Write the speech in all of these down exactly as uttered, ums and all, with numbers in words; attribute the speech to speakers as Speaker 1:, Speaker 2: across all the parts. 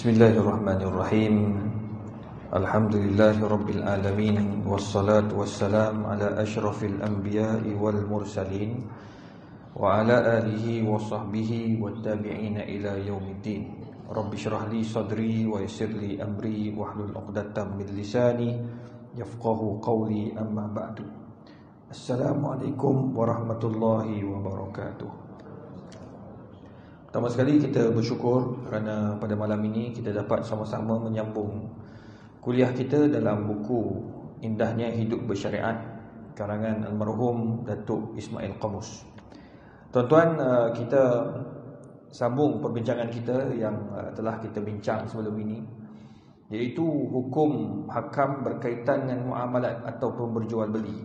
Speaker 1: Bismillahirrahmanirrahim. Alhamdulillahirabbil alamin wassalatu wassalamu ala asyrafil anbiya'i wal mursalin wa ala alihi wa sahbihi wattabi'ina ila yaumiddin. Rabbi shrah li sadri wa yassir li amri wahlul 'uqdatam min lisani yafqahu qawli, amma ba'du. Assalamualaikum warahmatullahi wabarakatuh. Pertama sekali kita bersyukur kerana pada malam ini kita dapat sama-sama menyambung kuliah kita dalam buku Indahnya Hidup Bersyariat karangan almarhum Datuk Ismail Qamus. Tuan-tuan, kita sambung perbincangan kita yang telah kita bincang sebelum ini, iaitu hukum hakam berkaitan dengan muamalat ataupun berjual beli.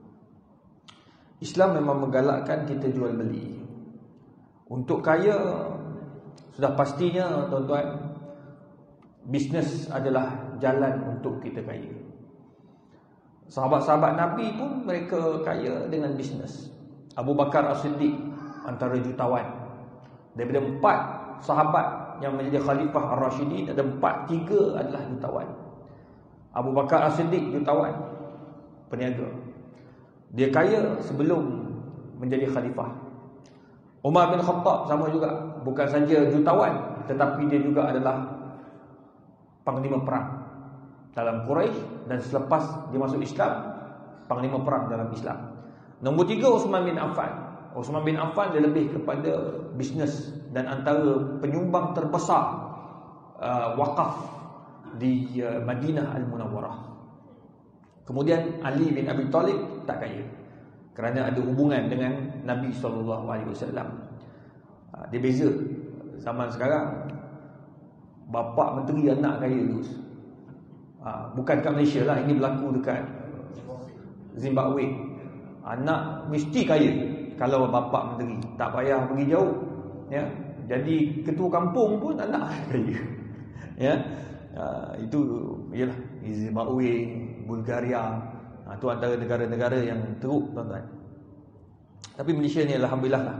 Speaker 1: Islam memang menggalakkan kita jual beli. Untuk kaya, sudah pastinya tuan-tuan, bisnes adalah jalan untuk kita kaya. Sahabat-sahabat Nabi pun mereka kaya dengan bisnes. Abu Bakar As-Siddiq antara jutawan. Daripada empat sahabat yang menjadi Khalifah Ar-Rashidin, ada empat, tiga adalah jutawan. Abu Bakar As-Siddiq jutawan, peniaga. Dia kaya sebelum menjadi khalifah. Umar bin Khattab sama juga, bukan saja jutawan, tetapi dia juga adalah panglima perang dalam Quraisy, dan selepas dia masuk Islam, panglima perang dalam Islam. Nombor tiga, Uthman bin Affan. Uthman bin Affan dia lebih kepada bisnes dan antara penyumbang terbesar uh, wakaf di uh, Madinah Al-Munawwarah. Kemudian Ali bin Abi Talib tak kaya, kerana ada hubungan dengan Nabi sallallahu alaihi wasallam. Dia beza zaman sekarang, bapa menteri anak kaya terus. Bukan kat Malaysia lah, ini berlaku dekat Zimbabwe. Anak mesti kaya kalau bapa menteri, tak payah pergi jauh, ya. Jadi ketua kampung pun anak kaya, ya. Itu ialah Zimbabwe, Bulgaria. Itu antara negara-negara yang teruk, tuan-tuan. Tapi Malaysia ni alhamdulillah lah,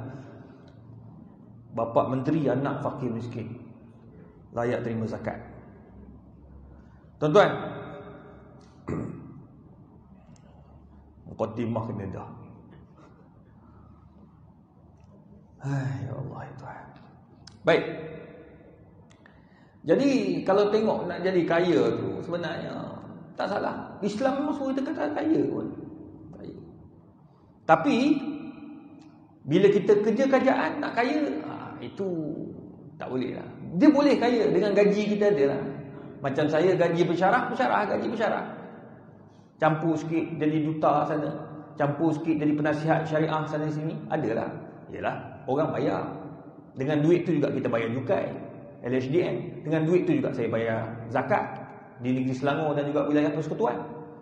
Speaker 1: bapa menteri anak fakir miskin, layak terima zakat. Tuan-tuan, muqaddimah kena dah. Hai ya Allah ya Tuhan. Baik. Jadi kalau tengok nak jadi kaya tu, sebenarnya tak salah. Islam memang suruh kita kata kaya pun. Kaya. Tapi bila kita kerja kerjaan nak kaya, ha, itu tak boleh lah. Dia boleh kaya dengan gaji kita ada lah. Macam saya gaji pensyarah, pensyarah gaji pensyarah. Campur sikit jadi duta sana, campur sikit jadi penasihat syariah sana sini, ada lah. Yalah, orang bayar. Dengan duit tu juga kita bayar cukai, L H D N. Dengan duit tu juga saya bayar zakat di negeri Selangor dan juga wilayah Persekutuan.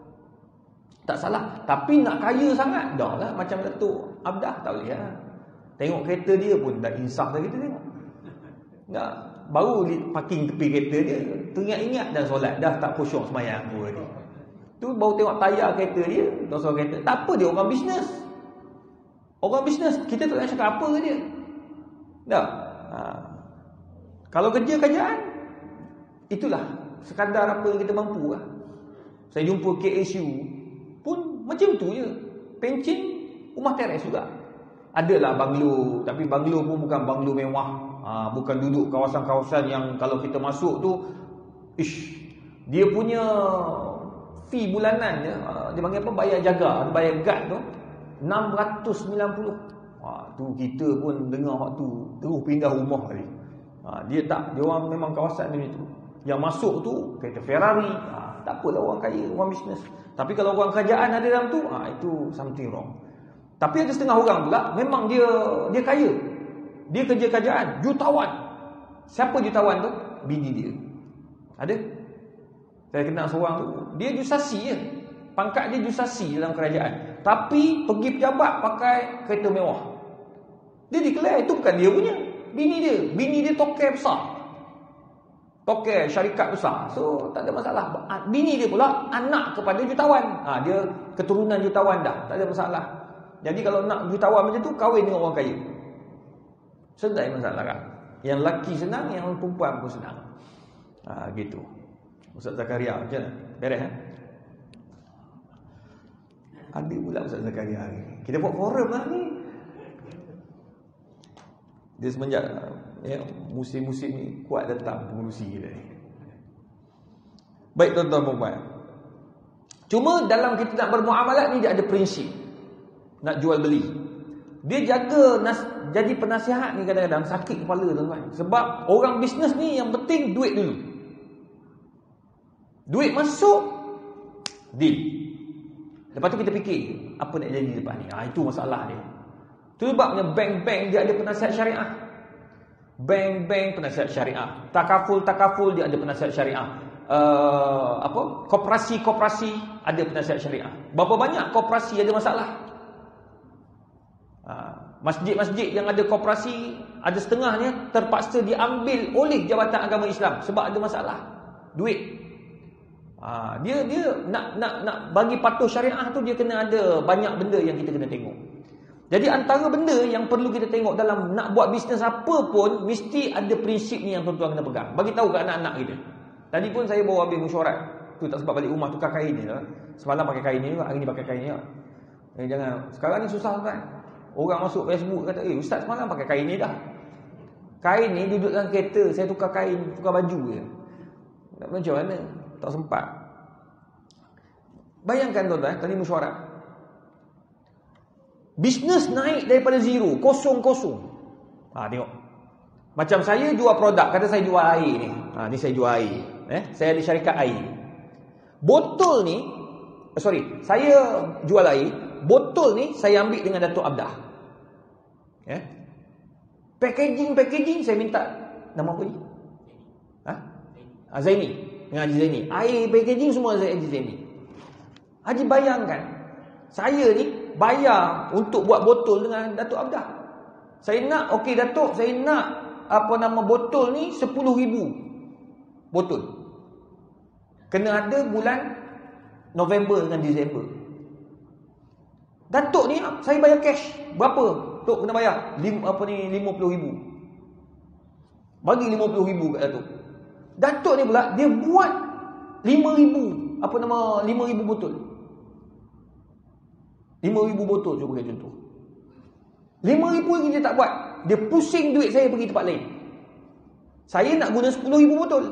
Speaker 1: Tak salah. Tapi nak kaya sangat, dah lah macam Datuk Abdah, tak boleh lah. Tengok kereta dia pun dah insaf dah kita tengok. Tak, baru parking tepi kereta dia, teringat-ingat dah solat, dah tak khusyuk semayang pun ni. Tu baru tengok tayar kereta dia, dah solat kereta. Tak apa, dia orang bisnes. Orang bisnes, kita tak nak cakap apa ke dia. Tak. Ha. Kalau kerja kerjaan, itulah sekadar apa yang kita mampu lah. Saya jumpa K S U pun macam tu je, pencen rumah teres juga. Adalah banglo, tapi banglo pun bukan banglo mewah, ha, bukan duduk kawasan-kawasan yang kalau kita masuk tu, ish, dia punya fee bulanan dia, dia panggil apa, bayar jaga, bayar guard tu enam ratus sembilan puluh. Ha, tu kita pun dengar waktu terus pindah rumah tadi. Ha, dia tak, dia orang memang kawasan macam tu. Yang masuk tu kereta Ferrari, ha, tak apalah, orang kaya, orang bisnes. Tapi kalau orang kerajaan ada dalam tu, ha, itu something wrong. Tapi ada setengah orang pula memang dia dia kaya. Dia kerja kerajaan, jutawan. Siapa jutawan tu? Bini dia. Ada? Saya kenal seorang tu, dia jusasi je. Pangkat dia jusasi dalam kerajaan. Tapi pergi pejabat pakai kereta mewah. Dia declare itu bukan dia punya, bini dia. Bini dia token besar, token syarikat besar. So tak ada masalah. Bini dia pula anak kepada jutawan, ha, dia keturunan jutawan dah, tak ada masalah. Jadi kalau nak jutawan macam tu, kahwin dengan orang kaya, sedai masalah kan. Yang lelaki senang, yang perempuan pun senang. Ha, gitu. Ustaz Zakaria macam mana? Beres eh? Ada pula Ustaz Zakaria hari ni. Kita buat forum lah ni. Dia semenjak ya, musim-musim ni kuat datang pengurusi kita ni. Baik tuan-tuan dan puan. Cuma dalam kita nak bermuamalat ni dia ada prinsip. Nak jual beli. Dia jaga nas, jadi penasihat ni kadang-kadang sakit kepala tuan-tuan. Sebab orang bisnes ni yang penting duit dulu. Duit masuk, deal. Lepas tu kita fikir apa nak jadi lepas ni. Ha, itu masalah dia. Itu sebabnya bank-bank dia ada penasihat syariah. Bank-bank penasihat syariah. Takaful-takaful dia ada penasihat syariah. Uh, apa? Koperasi-koperasi ada penasihat syariah. Berapa banyak koperasi ada masalah? Uh, masjid-masjid yang ada koperasi, ada setengahnya terpaksa diambil oleh Jabatan Agama Islam sebab ada masalah duit. Uh, dia dia nak nak nak bagi patuh syariah tu dia kena ada banyak benda yang kita kena tengok. Jadi antara benda yang perlu kita tengok dalam nak buat bisnes apa pun, mesti ada prinsip ni yang tuan-tuan kena pegang. Bagi tahu ke anak-anak kita. Tadi pun saya bawa habis mesyuarat. Tu tak sebab balik rumah tukar kain ni lah. Semalam pakai kain ni juga, hari ni pakai kain ni lah. Eh, jangan. Sekarang ni susah kan. Orang masuk Facebook kata, eh ustaz semalam pakai kain ni dah. Kain ni duduk dalam kereta, saya tukar kain, tukar baju je. Tak macam mana? Tak sempat. Bayangkan tuan-tuan, tadi mesyuarat. Bisnes naik daripada zero, kosong-kosong. Ha, tengok. Macam saya jual produk, kata saya jual air ni. Ha, ni saya jual air. Eh, saya ada syarikat air. Botol ni, eh, sorry, saya jual air. Botol ni saya ambil dengan Datuk Abdah. Eh? Packaging-packaging saya minta nama apa ni? Ha? Ha, Zaini. Dengan Haji Zaini. Air packaging semua saya Haji Zaini. Haji bayangkan, saya ni bayar untuk buat botol dengan Datuk Abdah. Saya nak, okey Datuk, saya nak apa nama botol ni sepuluh ribu botol. Kena ada bulan November dengan Disember. Datuk ni saya bayar cash. Berapa? Tok kena bayar Lim, apa ni lima puluh ribu. Bagi lima puluh ribu kat Datuk. Datuk ni pula dia buat lima ribu, apa nama lima ribu botol. lima ribu botol cuba bagi contoh. lima ribu lagi dia tak buat. Dia pusing duit saya pergi tempat lain. Saya nak guna sepuluh ribu botol.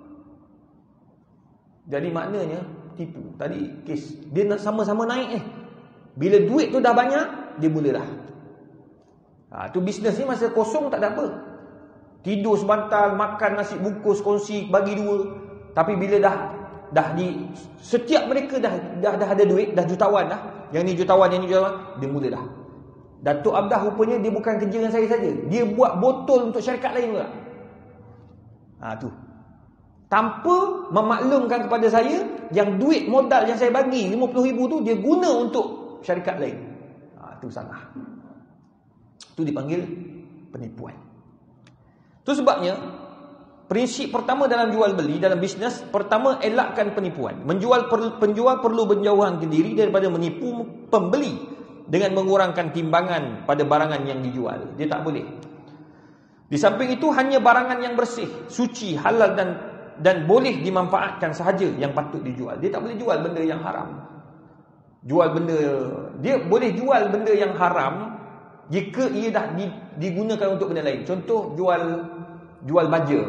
Speaker 1: Jadi maknanya tipu. Tadi kes dia nak sama-sama naik eh. Bila duit tu dah banyak, dia mula dah. Ha, tu bisnes ni masa kosong tak ada apa. Tidur sebantal, makan nasi bungkus kongsi bagi dua. Tapi bila dah dah di setiap mereka dah dah dah ada duit, dah jutawan dah. Yang ni jutawan, yang ni jutawan, dia mula dah. Datuk Abdah rupanya dia bukan kerja dengan saya saja. Dia buat botol untuk syarikat lain juga. Ha tu. Tanpa memaklumkan kepada saya yang duit modal yang saya bagi lima puluh ribu tu dia guna untuk syarikat lain. Ha tu salah. Tu dipanggil penipuan. Tu sebabnya prinsip pertama dalam jual beli, dalam bisnes, pertama elakkan penipuan. Menjual per, penjual perlu menjauhkan diri daripada menipu pembeli dengan mengurangkan timbangan pada barangan yang dijual. Dia tak boleh. Di samping itu hanya barangan yang bersih, suci, halal dan dan boleh dimanfaatkan sahaja yang patut dijual. Dia tak boleh jual benda yang haram. Jual benda, dia boleh jual benda yang haram jika ia dah digunakan untuk benda lain. Contoh jual jual baja.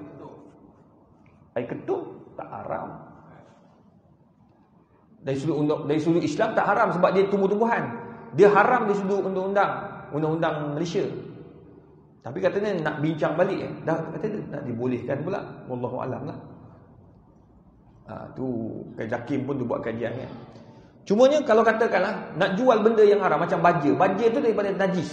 Speaker 1: Air ketuk tak haram. Dari sudut dari sudut Islam tak haram sebab dia tumbuh-tumbuhan. Dia haram dari sudut undang-undang, undang-undang Malaysia. Tapi katanya nak bincang balik eh. Dah kata nak dibolehkan pula. Wallahu alam lah. Ha, tu Jakim pun tu buat kajian kan. Cumanya kalau katakanlah nak jual benda yang haram macam baja. Baja tu daripada najis.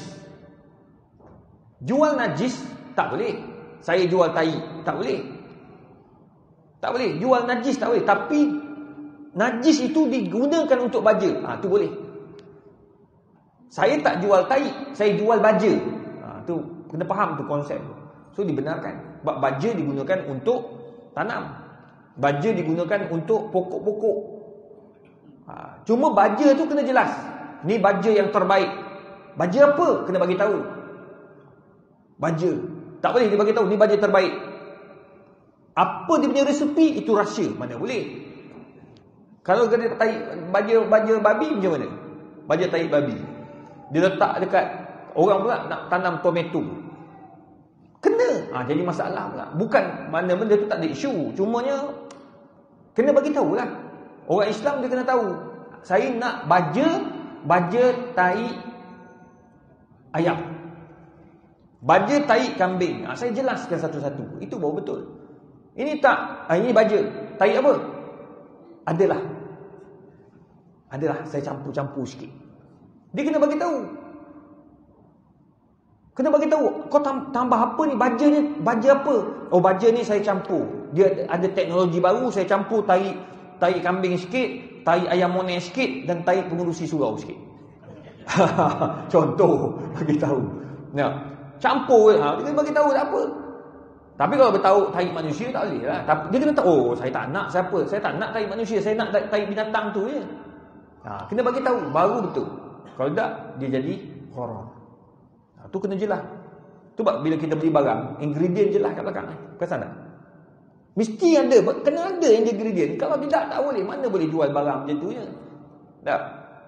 Speaker 1: Jual najis tak boleh. Saya jual tai tak boleh. Tak boleh. Jual najis tak boleh. Tapi najis itu digunakan untuk baja. Ha, tu boleh. Saya tak jual tai, saya jual baja. Ha, tu kena faham tu konsep. So dibenarkan. Sebab baja digunakan untuk tanam. Baja digunakan untuk pokok-pokok. Ha, cuma baja tu kena jelas. Ni baja yang terbaik. Baja apa? Kena bagi tahu. Baja. Tak boleh dia bagi tahu ni baja terbaik. Apa dia punya resepi, itu rahsia. Mana boleh. Kalau kena tahi baja baja babi macam mana? Baja tahi babi. Dia letak dekat orang pula nak tanam tomato. Kena. Ha, jadi masalah pula. Bukan mana benda tu tak ada isu. Cumanya kena bagi tahulah. Orang Islam dia kena tahu. Saya nak baja baja tahi ayam. Baja tahi kambing. Ha, saya jelaskan satu-satu. Itu baru betul. Ini tak, ha, ini baja. Tahi apa? Adalah. Adalah saya campur-campur sikit. Dia kena bagi tahu. Kena bagi tahu. Kau tambah apa ni? Baja ni, baja apa? Oh, baja ni saya campur. Dia ada teknologi baru, saya campur tahi tahi kambing sikit, tahi ayam moneh sikit dan tahi pengurusi surau sikit. Contoh bagi tahu. Nah, campur ha, dia kena bagi tahu tak apa. Tapi kalau bertahu tahi manusia tak boleh lah. Tapi dia kena tahu, oh saya tak nak siapa. Saya tak nak tahi manusia, saya nak tahi binatang tu je. Ha, kena bagi tahu baru betul. Kalau tak dia jadi haram. Ha, tu kena jelas. Tu bila kita beli barang, ingredient jelas kat belakang. Perasan tak? Mesti ada, kena ada ingredient. Kalau tidak tak boleh, mana boleh jual barang macam tu je. Tak.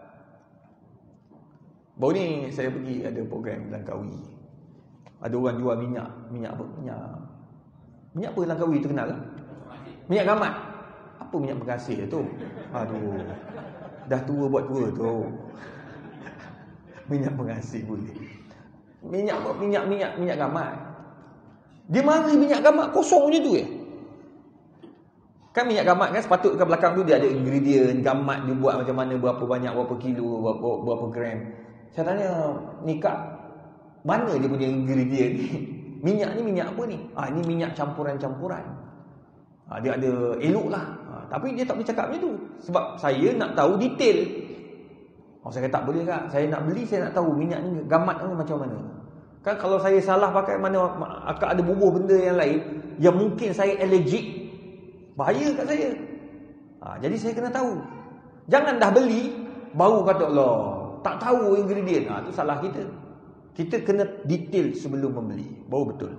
Speaker 1: Baru ni saya pergi ada program Langkawi. Ada orang jual minyak, minyak apa? Minyak Minyak apa Langkawi tu kenal lah? Minyak gamat. Apa minyak pengasih tu? Aduh. Dah tua buat tua tu. Minyak pengasih boleh. Minyak minyak minyak minyak gamat. Dia mari minyak gamat kosong je tu eh. Kan minyak gamat kan sepatutnya kat belakang tu dia ada ingredient, gamat dia buat macam mana, berapa banyak, berapa kilo, berapa berapa gram. Saya tanya, ni kak, mana dia punya ingredient ni? Minyak ni minyak apa ni? Ah, ni minyak campuran-campuran. Ah, dia ada elok lah. Ah, tapi dia tak boleh cakap macam tu. Sebab saya nak tahu detail. Oh, saya kata tak boleh kak. Saya nak beli, saya nak tahu minyak ni gamat ni macam mana. Kan kalau saya salah pakai mana, akak ada bubuh benda yang lain yang mungkin saya allergic, bahaya kat saya. Ah, jadi saya kena tahu. Jangan dah beli baru kata Allah tak tahu ingredient. Ah, tu salah kita. Kita kena detail sebelum membeli. Baru betul.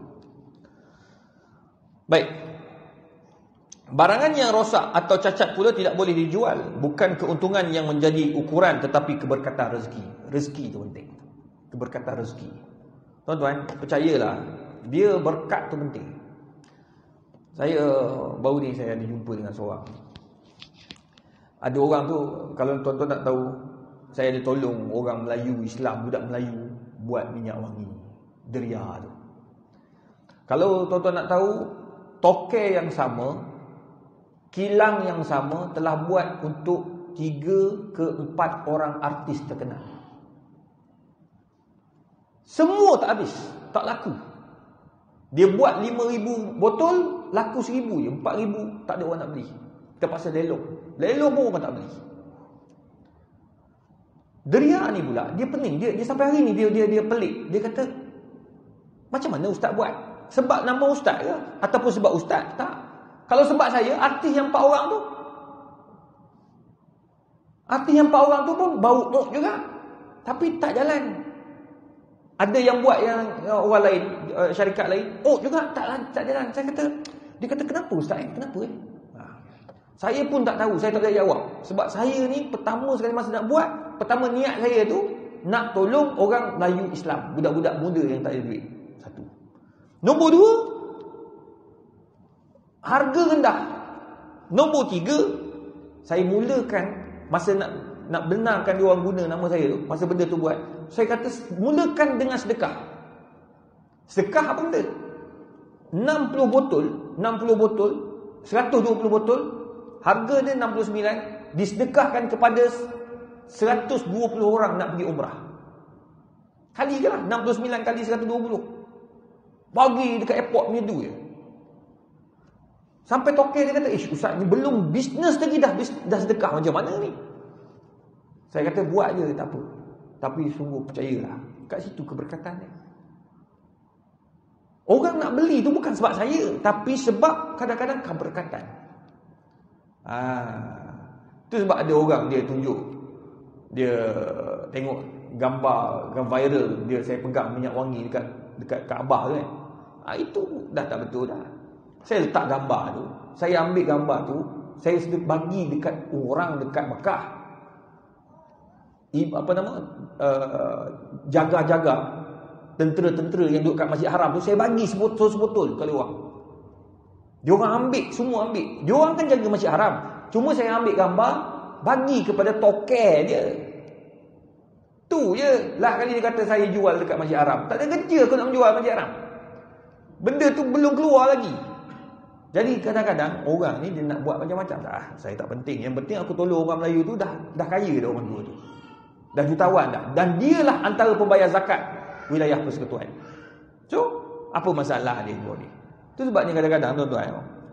Speaker 1: Baik. Barangan yang rosak atau cacat pula tidak boleh dijual. Bukan keuntungan yang menjadi ukuran, tetapi keberkatan rezeki. Rezeki itu penting. Keberkatan rezeki. Tuan-tuan, percayalah. Dia berkat tu penting. Saya, baru ni saya ada jumpa dengan seorang. Ada orang tu, kalau tuan-tuan tak tahu, saya ada tolong orang Melayu, Islam, budak Melayu buat minyak wangi Deria tu. Kalau tuan-tuan nak tahu, toke yang sama, kilang yang sama telah buat untuk tiga ke empat orang artis terkenal. Semua tak habis, tak laku. Dia buat lima ribu botol, laku seribu je, empat ribu tak ada orang nak beli. Terpaksa lelong. Lelong pun orang tak beli. Deria ni pula, dia pening. Dia, dia sampai hari ni dia dia dia pelik. Dia kata, macam mana ustaz buat? Sebab nama ustaz ke? Ataupun sebab ustaz? Tak. Kalau sebab saya, artis yang empat orang tu, artis yang empat orang tu pun bau tok juga. Tapi tak jalan. Ada yang buat yang orang lain, syarikat lain, oh juga tak tak jalan. Saya kata, dia kata kenapa ustaz? Eh? Kenapa eh? Saya pun tak tahu, saya tak boleh jawab. Sebab saya ni pertama sekali masa nak buat, pertama niat saya tu nak tolong orang Melayu Islam, budak-budak muda yang tak ada duit. Satu. Nombor dua, harga rendah. Nombor tiga, saya mulakan masa nak nak benarkan dia orang guna nama saya tu, masa benda tu buat, saya kata mulakan dengan sedekah. Sedekah apa benda? enam puluh botol, enam puluh botol, seratus dua puluh botol, harga dia enam puluh sembilan, disedekahkan kepada seratus dua puluh orang nak pergi umrah. Kali ke lah, enam puluh sembilan kali seratus dua puluh. Bagi dekat airport punya tu je. Sampai toke dia kata, ish ustaz ni belum bisnes lagi dah, dah sedekah macam mana ni? Saya kata buat je, tak apa. Tapi sungguh percayalah, kat situ keberkatan dia. Orang nak beli tu bukan sebab saya, tapi sebab kadang-kadang keberkatan. Ah, tu sebab ada orang dia tunjuk, dia tengok gambar, gambar viral dia, saya pegang minyak wangi dekat dekat Kaabah tu kan. Ah, itu dah tak betul dah.
Speaker 2: Saya letak gambar tu, saya ambil gambar tu, saya bagi dekat orang dekat Mekah. Apa nama? Uh, jaga-jaga, tentera-tentera yang duduk kat Masjid Haram tu, saya bagi sebotol-sebotol kat orang. Dia orang ambil, semua ambil. Dia orang kan jaga Masjid Haram. Cuma saya ambil gambar, bagi kepada token dia. Tu je. Lah kali dia kata saya jual dekat Masjid Haram. Tak ada kerja aku nak menjual Masjid Haram. Benda tu belum keluar lagi. Jadi kadang-kadang orang ni dia nak buat macam-macam. Ah, saya tak penting. Yang penting aku tolong orang Melayu tu dah dah kaya dah orang tua tu. Dah jutawan dah. Dan dialah antara pembayar zakat wilayah persekutuan. So, apa masalah dia buat ni? Itu sebabnya kadang-kadang tuan-tuan,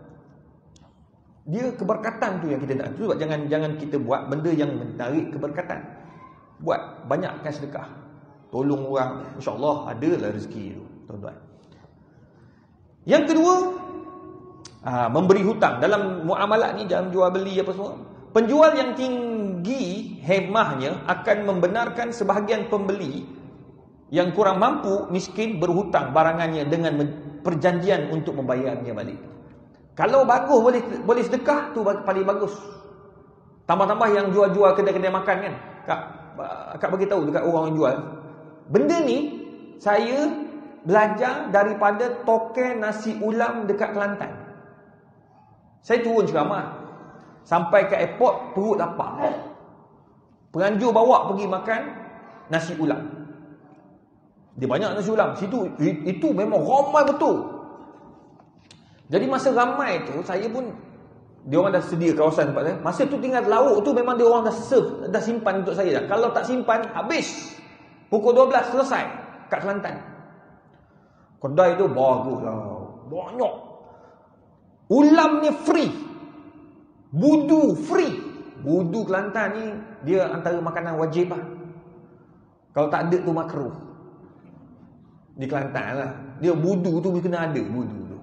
Speaker 2: dia keberkatan tu yang kita nak. Itu sebab jangan jangan kita buat benda yang menarik keberkatan. Buat banyakkan sedekah. Tolong orang, insya-Allah adalah rezeki tu, tuan-tuan. Yang kedua, aa, memberi hutang. Dalam muamalat ni, dalam jual beli apa semua, penjual yang tinggi hemahnya akan membenarkan sebahagian pembeli yang kurang mampu, miskin, berhutang barangannya dengan perjanjian untuk membayarnya balik. Kalau bagus boleh boleh sedekah tu paling bagus. Tambah-tambah yang jual-jual kedai-kedai makan kan. Kak Kak bagi tahu dekat orang yang jual. Benda ni saya belajar daripada token nasi ulam dekat Kelantan. Saya turun ceramah. Sampai ke airport perut lapar. Penganjur bawa pergi makan nasi ulam. Dia banyak nasi ulam. Situ itu memang ramai betul. Jadi masa ramai tu saya pun, dia orang dah sedia kawasan tempat saya. Masa tu tinggal lauk tu memang dia orang dah serve, dah simpan untuk saya dah. Kalau tak simpan, habis. Pukul dua belas selesai kat Kelantan. Kedai tu bagus lah. Banyak. Ulamnya free. Budu free. Budu Kelantan ni dia antara makanan wajib lah. Kalau tak ada tu makruh. Di Kelantan lah. Dia budu tu kena ada budu tu.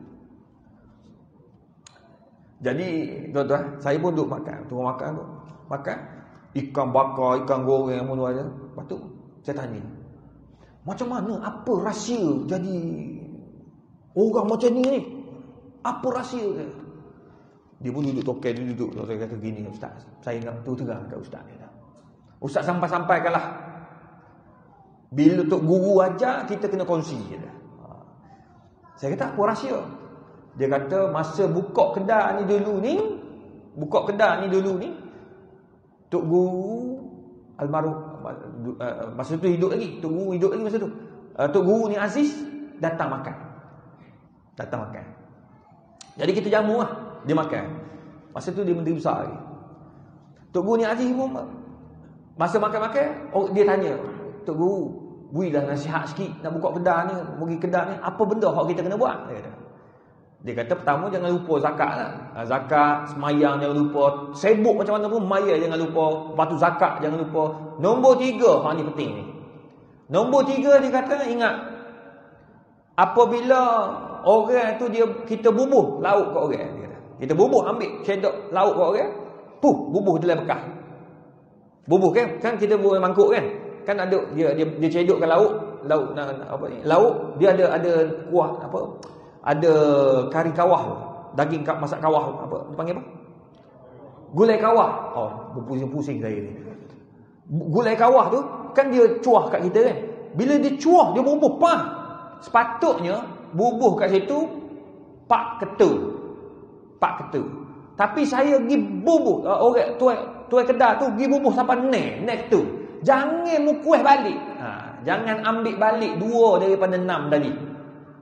Speaker 2: Jadi tuan-tuan, saya pun duduk makan. Tunggu makan tu. Makan ikan bakar, ikan goreng yang mana aja. Lepas tu saya tanya, macam mana, apa rahsia jadi orang macam ni ni? Apa rahsia dia? Dia pun duduk token, dia duduk. Saya kata gini, Ustaz, saya nak tu terang kat Ustaz ni. Ustaz sampai-sampaikan lah. Bila tok guru ajar, kita kena kongsi je dah. Saya kata, apa rahsia? Dia kata, masa buka kedai ni dulu ni, buka kedai ni dulu ni, tok guru almarhum, masa tu hidup lagi, tok guru hidup lagi masa tu. Tok guru ni Aziz datang makan. Datang makan. Jadi kita jamu lah, dia makan. Masa tu dia menteri besar lagi. Tok guru ni Aziz pun, masa makan-makan, oh, dia tanya, tok guru, berilah nasihat sikit, nak buka kedai ni, pergi kedai ni, apa benda hak kita kena buat? Dia kata. Dia kata pertama jangan lupa zakat lah. Zakat, semayang jangan lupa. Sibuk macam mana pun, maya jangan lupa. Lepas tu zakat jangan lupa. Nombor tiga, hak ni penting ni. Nombor tiga dia kata, ingat. Apabila orang tu dia kita bubuh lauk kat orang. Dia kata. Kita bubuh, ambil cedok lauk kat orang. Puh, bubuh dalam bekas. Bubuh kan? Kan kita bubuh mangkuk kan? Kan ada, dia dia, dia cedokkan lauk. Lauk, apa ni? Lauk, dia ada ada kuah, apa? Ada kari kawah, daging masak kawah, apa dipanggil apa? Gulai kawah. Oh, berpusing-pusing saya ni. Gulai kawah tu kan dia cuah kat kita kan. Bila dia cuah, dia bubuh pah. Sepatutnya bubuh kat situ pak ketul. Pak ketul. Tapi saya pergi bubuh, uh, orang tuai tuai kedai tu pergi bubuh sampai ne, ne ketul. Jangan mukuih balik. Ha, jangan ambil balik dua daripada enam tadi.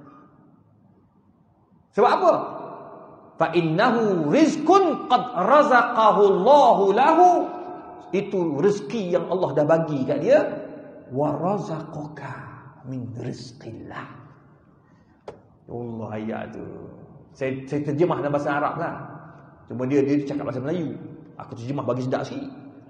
Speaker 2: Sebab apa? Fa innahu rizqun qad razaqahu Allahu lahu. Itu rezeki yang Allah dah bagi kat dia. Wa razaqaka min rizqillah. Allah ayat tu. Saya, saya terjemah dalam bahasa Arab lah. Cuma dia dia cakap bahasa Melayu. Aku terjemah bagi sedap sikit.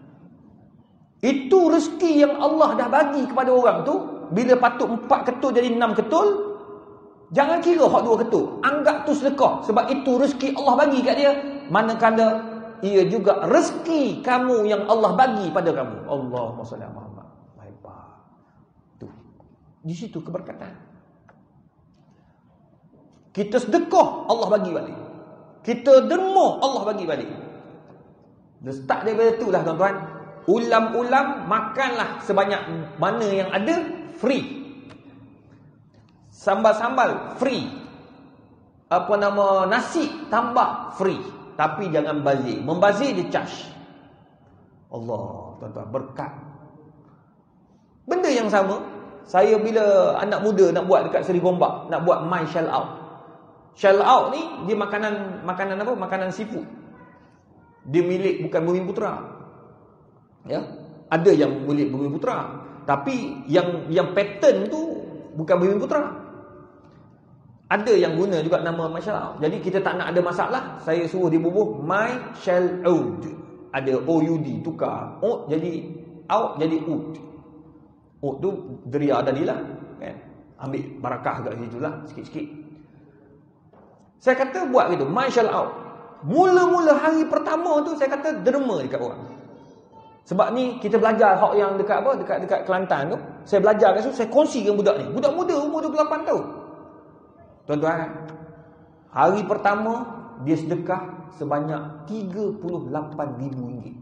Speaker 2: Itu rezeki yang Allah dah bagi kepada orang tu. Bila patut empat ketul jadi enam ketul, jangan kira hak dua ketul. Anggap tu sedekah. Sebab itu rezeki Allah bagi kat dia. Manakala ia juga rezeki kamu yang Allah bagi pada kamu. Allahumma salli ala Muhammad. Hebat. Tu. Di situ keberkatan.
Speaker 1: Kita sedekah, Allah bagi balik. Kita derma, Allah bagi balik. Dia start daripada tu lah tuan-tuan. Ulam-ulam, makanlah sebanyak mana yang ada, free. Sambal-sambal, free. Apa nama, nasi, tambah, free. Tapi jangan bazir. Membazir, dia charge. Allah, tuan-tuan, berkat. Benda yang sama, saya bila anak muda nak buat dekat Seri Gombak, nak buat my shell out. Shell out ni, dia makanan, makanan apa? Makanan seafood. Dia milik bukan Bumi Putra. Ya, ada yang milik Bumi Putra, tapi yang yang pattern tu bukan Bumi Putra. Ada yang guna juga nama my shell out. Jadi kita tak nak ada masalah, saya suruh dia bubuh my shell out. Ada O U D, tukar out jadi out jadi ut. Ut tu deria tadilah, kan? Ambil barakah kat situ lah, sikit-sikit. Saya kata buat gitu, my shell out. Mula-mula hari pertama tu saya kata derma dekat orang. Sebab ni kita belajar hak yang dekat apa, dekat dekat Kelantan tu. Saya belajar kat situ, saya kongsi dengan budak ni. Budak muda umur dua puluh lapan tahun. Tuan-tuan, hari pertama dia sedekah sebanyak tiga puluh lapan ribu ringgit.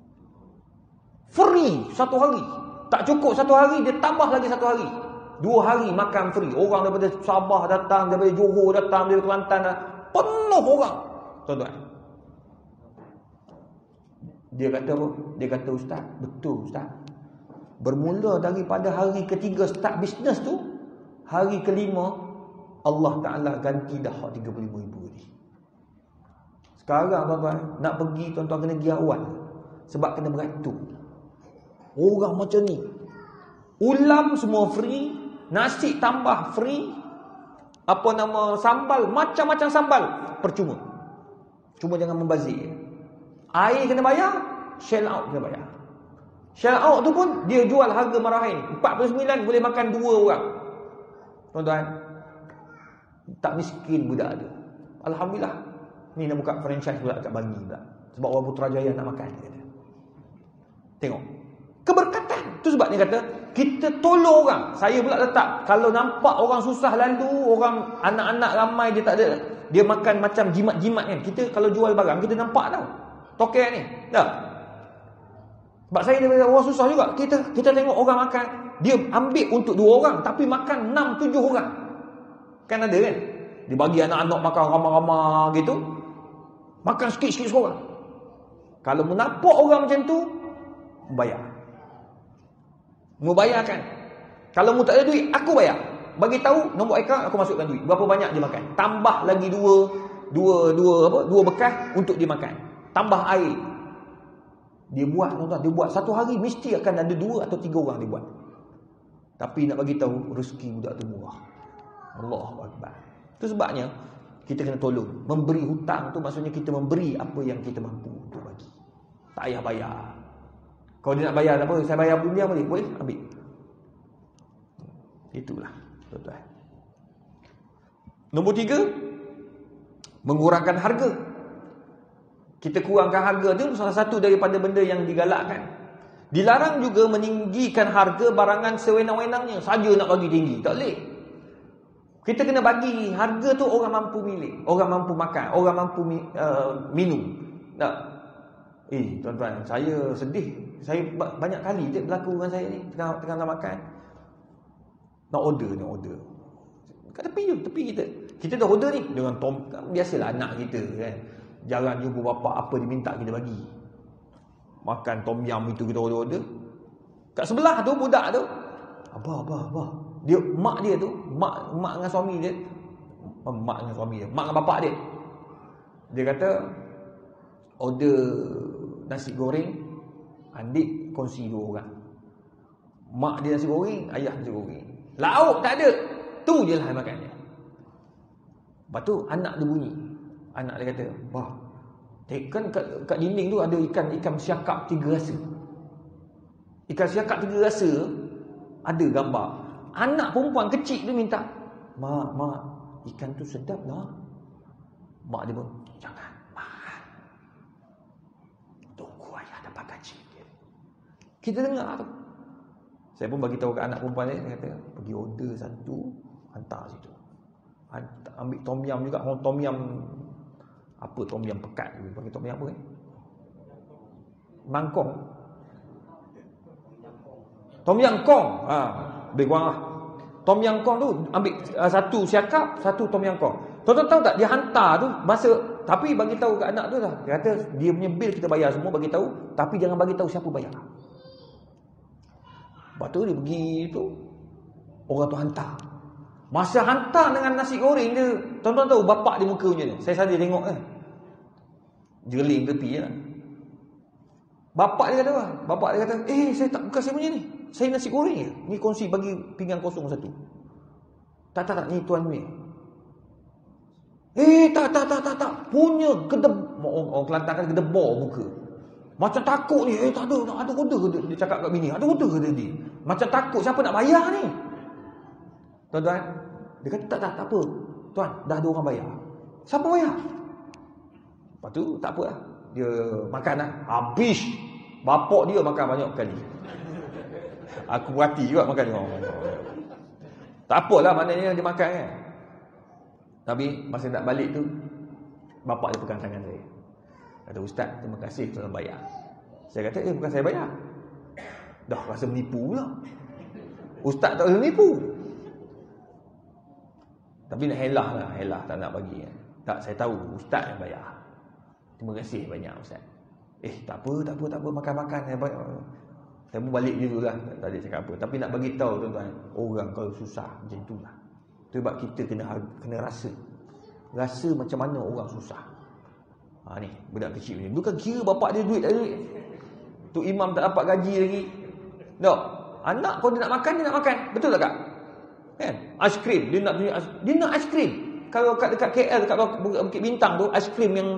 Speaker 1: Free satu hari. Tak cukup satu hari, dia tambah lagi satu hari. Dua hari makan free. Orang daripada Sabah datang, daripada Johor datang, daripada Kelantan datang. Penuh orang. Tuan-tuan. Dia kata apa? Dia kata, Ustaz, betul Ustaz. Bermula daripada hari ketiga start bisnes tu, hari kelima Allah Ta'ala ganti dah tiga puluh lima ribu ni. Sekarang tuan-tuan, nak pergi tuan-tuan kena pergi awal. Sebab kena beratur. Orang macam ni. Ulam semua free, nasi tambah free, apa nama, sambal, macam-macam sambal, percuma. Cuma jangan membazir. Air kena bayar, shell out kena bayar. Shell out tu pun dia jual harga marahin. empat puluh sembilan boleh makan dua orang. Tuan-tuan, tak miskin budak tu. Alhamdulillah. Ni nak buka franchise pula kat Bangi pula. Sebab orang Putrajaya nak makan, dia kata. Tengok. Keberkatan. Tu sebab dia kata, kita tolong orang. Saya pula letak, kalau nampak orang susah lalu, orang anak-anak ramai dia tak ada, dia makan macam jimat-jimat kan. Kita kalau jual barang, kita nampak tau. Token ni. Tak? Sebab saya daripada orang susah juga. Kita kita tengok orang makan, dia ambil untuk dua orang, tapi makan enam tujuh orang. Kan ada kan? Dia bagi anak-anak makan ramai-ramai gitu. Makan sikit-sikit seorang. Kalau menampak orang macam tu, bayar. Mu bayarkan. Kalau mu tak ada duit, aku bayar. Bagi tahu nombor akaun, aku masukkan duit. Berapa banyak dia makan? Tambah lagi dua dua dua apa? Dua bekas untuk dia makan. Tambah air. Dia buat tuan-tuan, dia buat satu hari mesti akan ada dua atau tiga orang dia buat. Tapi nak bagi tahu rezeki budak tu murah. Allahu Akbar. Itu sebabnya kita kena tolong. Memberi hutang tu maksudnya kita memberi apa yang kita mampu untuk bagi. Tak payah bayar. Kalau dia nak bayar apa, saya bayar dunia boleh, boleh ambil. Itulah, tuan-tuan. Nombor tiga, mengurangkan harga. Kita kurangkan harga tu salah satu daripada benda yang digalakkan. Dilarang juga meninggikan harga barangan sewenang-wenangnya. Saja nak bagi tinggi, tak boleh. Kita kena bagi harga tu orang mampu milik, orang mampu makan, orang mampu uh, minum. Tak? Eh, tuan-tuan, saya sedih. Saya banyak kali dia berlaku dengan saya ni, tengah tengah nak makan. Nak order, nak order. Kat tepi je, tepi kita. Kita dah order ni dengan tom, biasalah anak kita kan. Jarang jumpa bapak apa dia minta kita bagi. Makan tom yum itu kita order-order. Kat sebelah tu budak tu, abah, abah, abah. Dia mak dia tu, mak mak dengan suami dia, mak dengan suami dia, mak dengan bapak dia. Dia kata order nasi goreng, adik kongsi dua orang. Mak dia nasi goreng, ayah nasi goreng. Lauk tak ada. Tu je lah makan dia. Lepas tu anak dia bunyi. Anak dia kata, "Bah, kan kat, kat dinding tu ada ikan ikan siakap tiga rasa." Ikan siakap tiga rasa ada gambar. Anak perempuan kecil tu minta, "Mak, mak, ikan tu sedap lah." Mak dia pun, "Jangan, mak. Tunggu ayah dapat gaji." Kita dengar tu. Saya pun bagi tahu ke anak perempuan dia, dia kata, "Pergi order satu, hantar situ."
Speaker 2: Ambil tom yum juga, tom yum apa, tom yum pekat tu, panggil tom yum apa eh? Mangkong. Tom yum kong. Ha, lebih kurang lah. Tom yum kong tu ambil uh, satu siakap, satu tom yum kong. Tuan-tuan tahu tak, dia hantar tu masa, tapi bagi tahu kat anak tu lah. Dia kata dia punya bil kita bayar semua, bagi tahu, tapi jangan bagi tahu siapa bayar. Lepas tu dia pergi tu, orang tu hantar. Masa hantar dengan nasi goreng dia, tuan-tuan tahu bapak dia muka macam ni. Saya saja tengok kan. Jeling tepi lah. Bapak dia kata apa? Bapak dia kata, eh saya tak, bukan saya punya ni. Saya nasi goreng je. Ni kongsi bagi pinggan kosong satu. Tak, tak, tak. Ni tuan punya. Eh, tak, tak, tak, tak, tak. Punya gedeb... Orang, orang Kelantan kan gedebor muka. Macam takut ni. Eh, tak ada. Tak ada order ke dia, dia cakap kat bini. Ada order ke dia ni? Macam takut. Siapa nak bayar ni? Tuan-tuan. Dia kata, tak, tak, tak apa. Tuan, dah ada orang bayar. Siapa bayar? Lepas tu, tak apa lah. Dia makan lah. Habis. Bapak dia makan banyak kali. Aku berhati juga makan dia. Tak apalah maknanya dia makan kan. Tapi masa nak balik tu, bapak dia pegang tangan saya. Kata, Ustaz, terima kasih telah bayar. Saya kata, eh bukan saya bayar. Dah rasa menipu pula. Ustaz tak rasa menipu. Tapi nak helah lah, helah tak nak bagi. Tak, saya tahu Ustaz yang bayar. Terima kasih banyak Ustaz. Eh tak apa, tak apa, tak apa, makan-makan. Saya pun balik dulu lah, tak ada cakap apa. Tapi nak bagi tahu tuan-tuan, orang kalau susah macam itulah. Sebab kita kena kena rasa. Rasa macam mana orang susah. Ha ni, budak kecil ni. Bukan kira bapak dia duit tak ada duit. Tu imam tak dapat gaji lagi. Tak. Anak kalau dia nak makan, dia nak makan. Betul tak kak? Kan? Aiskrim, dia nak dia nak aiskrim. Kalau kat dekat K L, dekat Bukit Bintang tu, aiskrim yang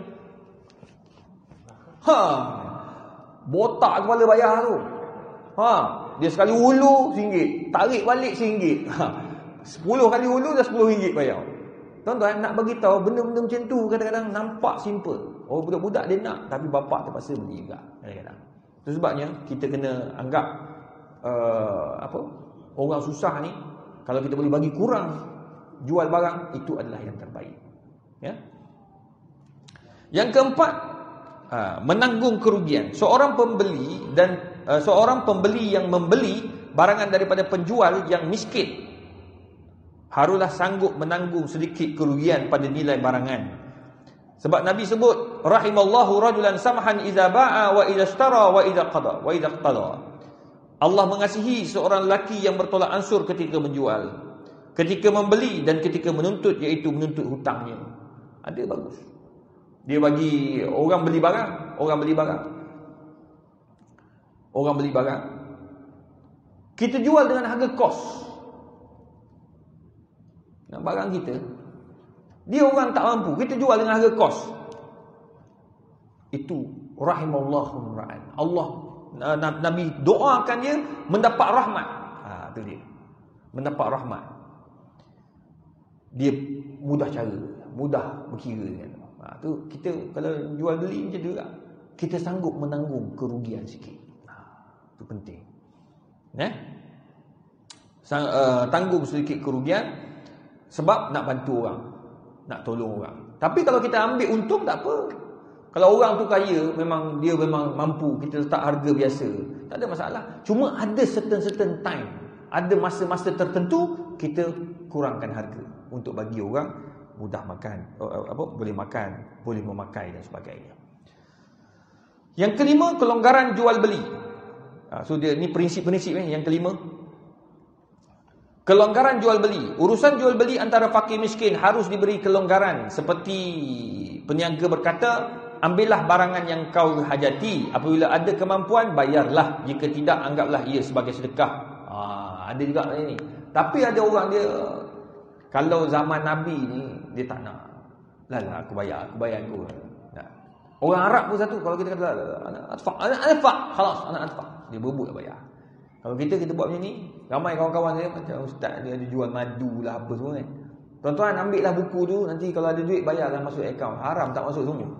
Speaker 2: ha, botak kepala bayar tu. Ha, dia sekali hulu ringgit, tarik balik ringgit. Ha, sepuluh kali hulu dah sepuluh ringgit bayar. Tuan-tuan nak bagi tahu benda-benda macam tu kadang-kadang nampak simple. Oh budak-budak dia nak, tapi bapak terpaksa beli juga kadang-kadang. Itu sebabnya kita kena anggap uh, apa? Orang susah ni kalau kita boleh bagi kurang jual barang, itu adalah yang terbaik. Ya. Yang keempat, uh, menanggung kerugian. Seorang pembeli dan uh, seorang pembeli yang membeli barangan daripada penjual yang miskin haruslah sanggup menanggung sedikit kerugian pada nilai barangan. Sebab Nabi sebut, rahimallahu rajulan samhan idza ba'a wa idza ishtara wa idza qada wa idza qada. Allah mengasihi seorang lelaki yang bertolak ansur ketika menjual, ketika membeli dan ketika menuntut, iaitu menuntut hutangnya. Ada bagus. Dia bagi orang beli barang, orang beli barang. Orang beli barang. Kita jual dengan harga kos. Nak barang kita, dia orang tak mampu, kita jual dengan harga kos. Itu rahimallahu ra'an. Allah, Nabi doakan dia mendapat rahmat. Ha, tu dia. Mendapat rahmat. Dia mudah cara, mudah berkira kan. Ha, tu kita kalau jual beli macam tu juga, kita sanggup menanggung kerugian sikit. Ha, tu penting. Eh? Sang, uh, tanggung sedikit kerugian. Sebab nak bantu orang, nak tolong orang. Tapi kalau kita ambil untung, tak apa. Kalau orang tu kaya, memang dia memang mampu, kita letak harga biasa, tak ada masalah. Cuma ada certain-certain time, ada masa-masa tertentu kita kurangkan harga untuk bagi orang mudah makan, apa, boleh makan, boleh memakai dan sebagainya. Yang kelima, kelonggaran jual beli. So dia ni prinsip-prinsip eh. Yang kelima, kelonggaran jual beli. Urusan jual beli antara fakir miskin harus diberi kelonggaran. Seperti peniaga berkata, ambillah barangan yang kau hajati. Apabila ada kemampuan, bayarlah. Jika tidak, anggaplah ia sebagai sedekah. Ha, ada juga ni. Tapi ada orang dia, kalau zaman Nabi ni, dia tak nak. Lah lah, aku bayar, aku bayar aku. Nah. Orang Arab pun satu. Kalau kita kata, anak atfaq, anak atfaq, khalas, anak atfaq. Dia berebut nak bayar. Kalau kita kita buat macam ni, ramai kawan-kawan saya macam ustaz dia ada jual madu lah apa semua kan. Tuan-tuan ambil lah buku tu, nanti kalau ada duit bayarlah masuk akaun. Haram tak masuk semua.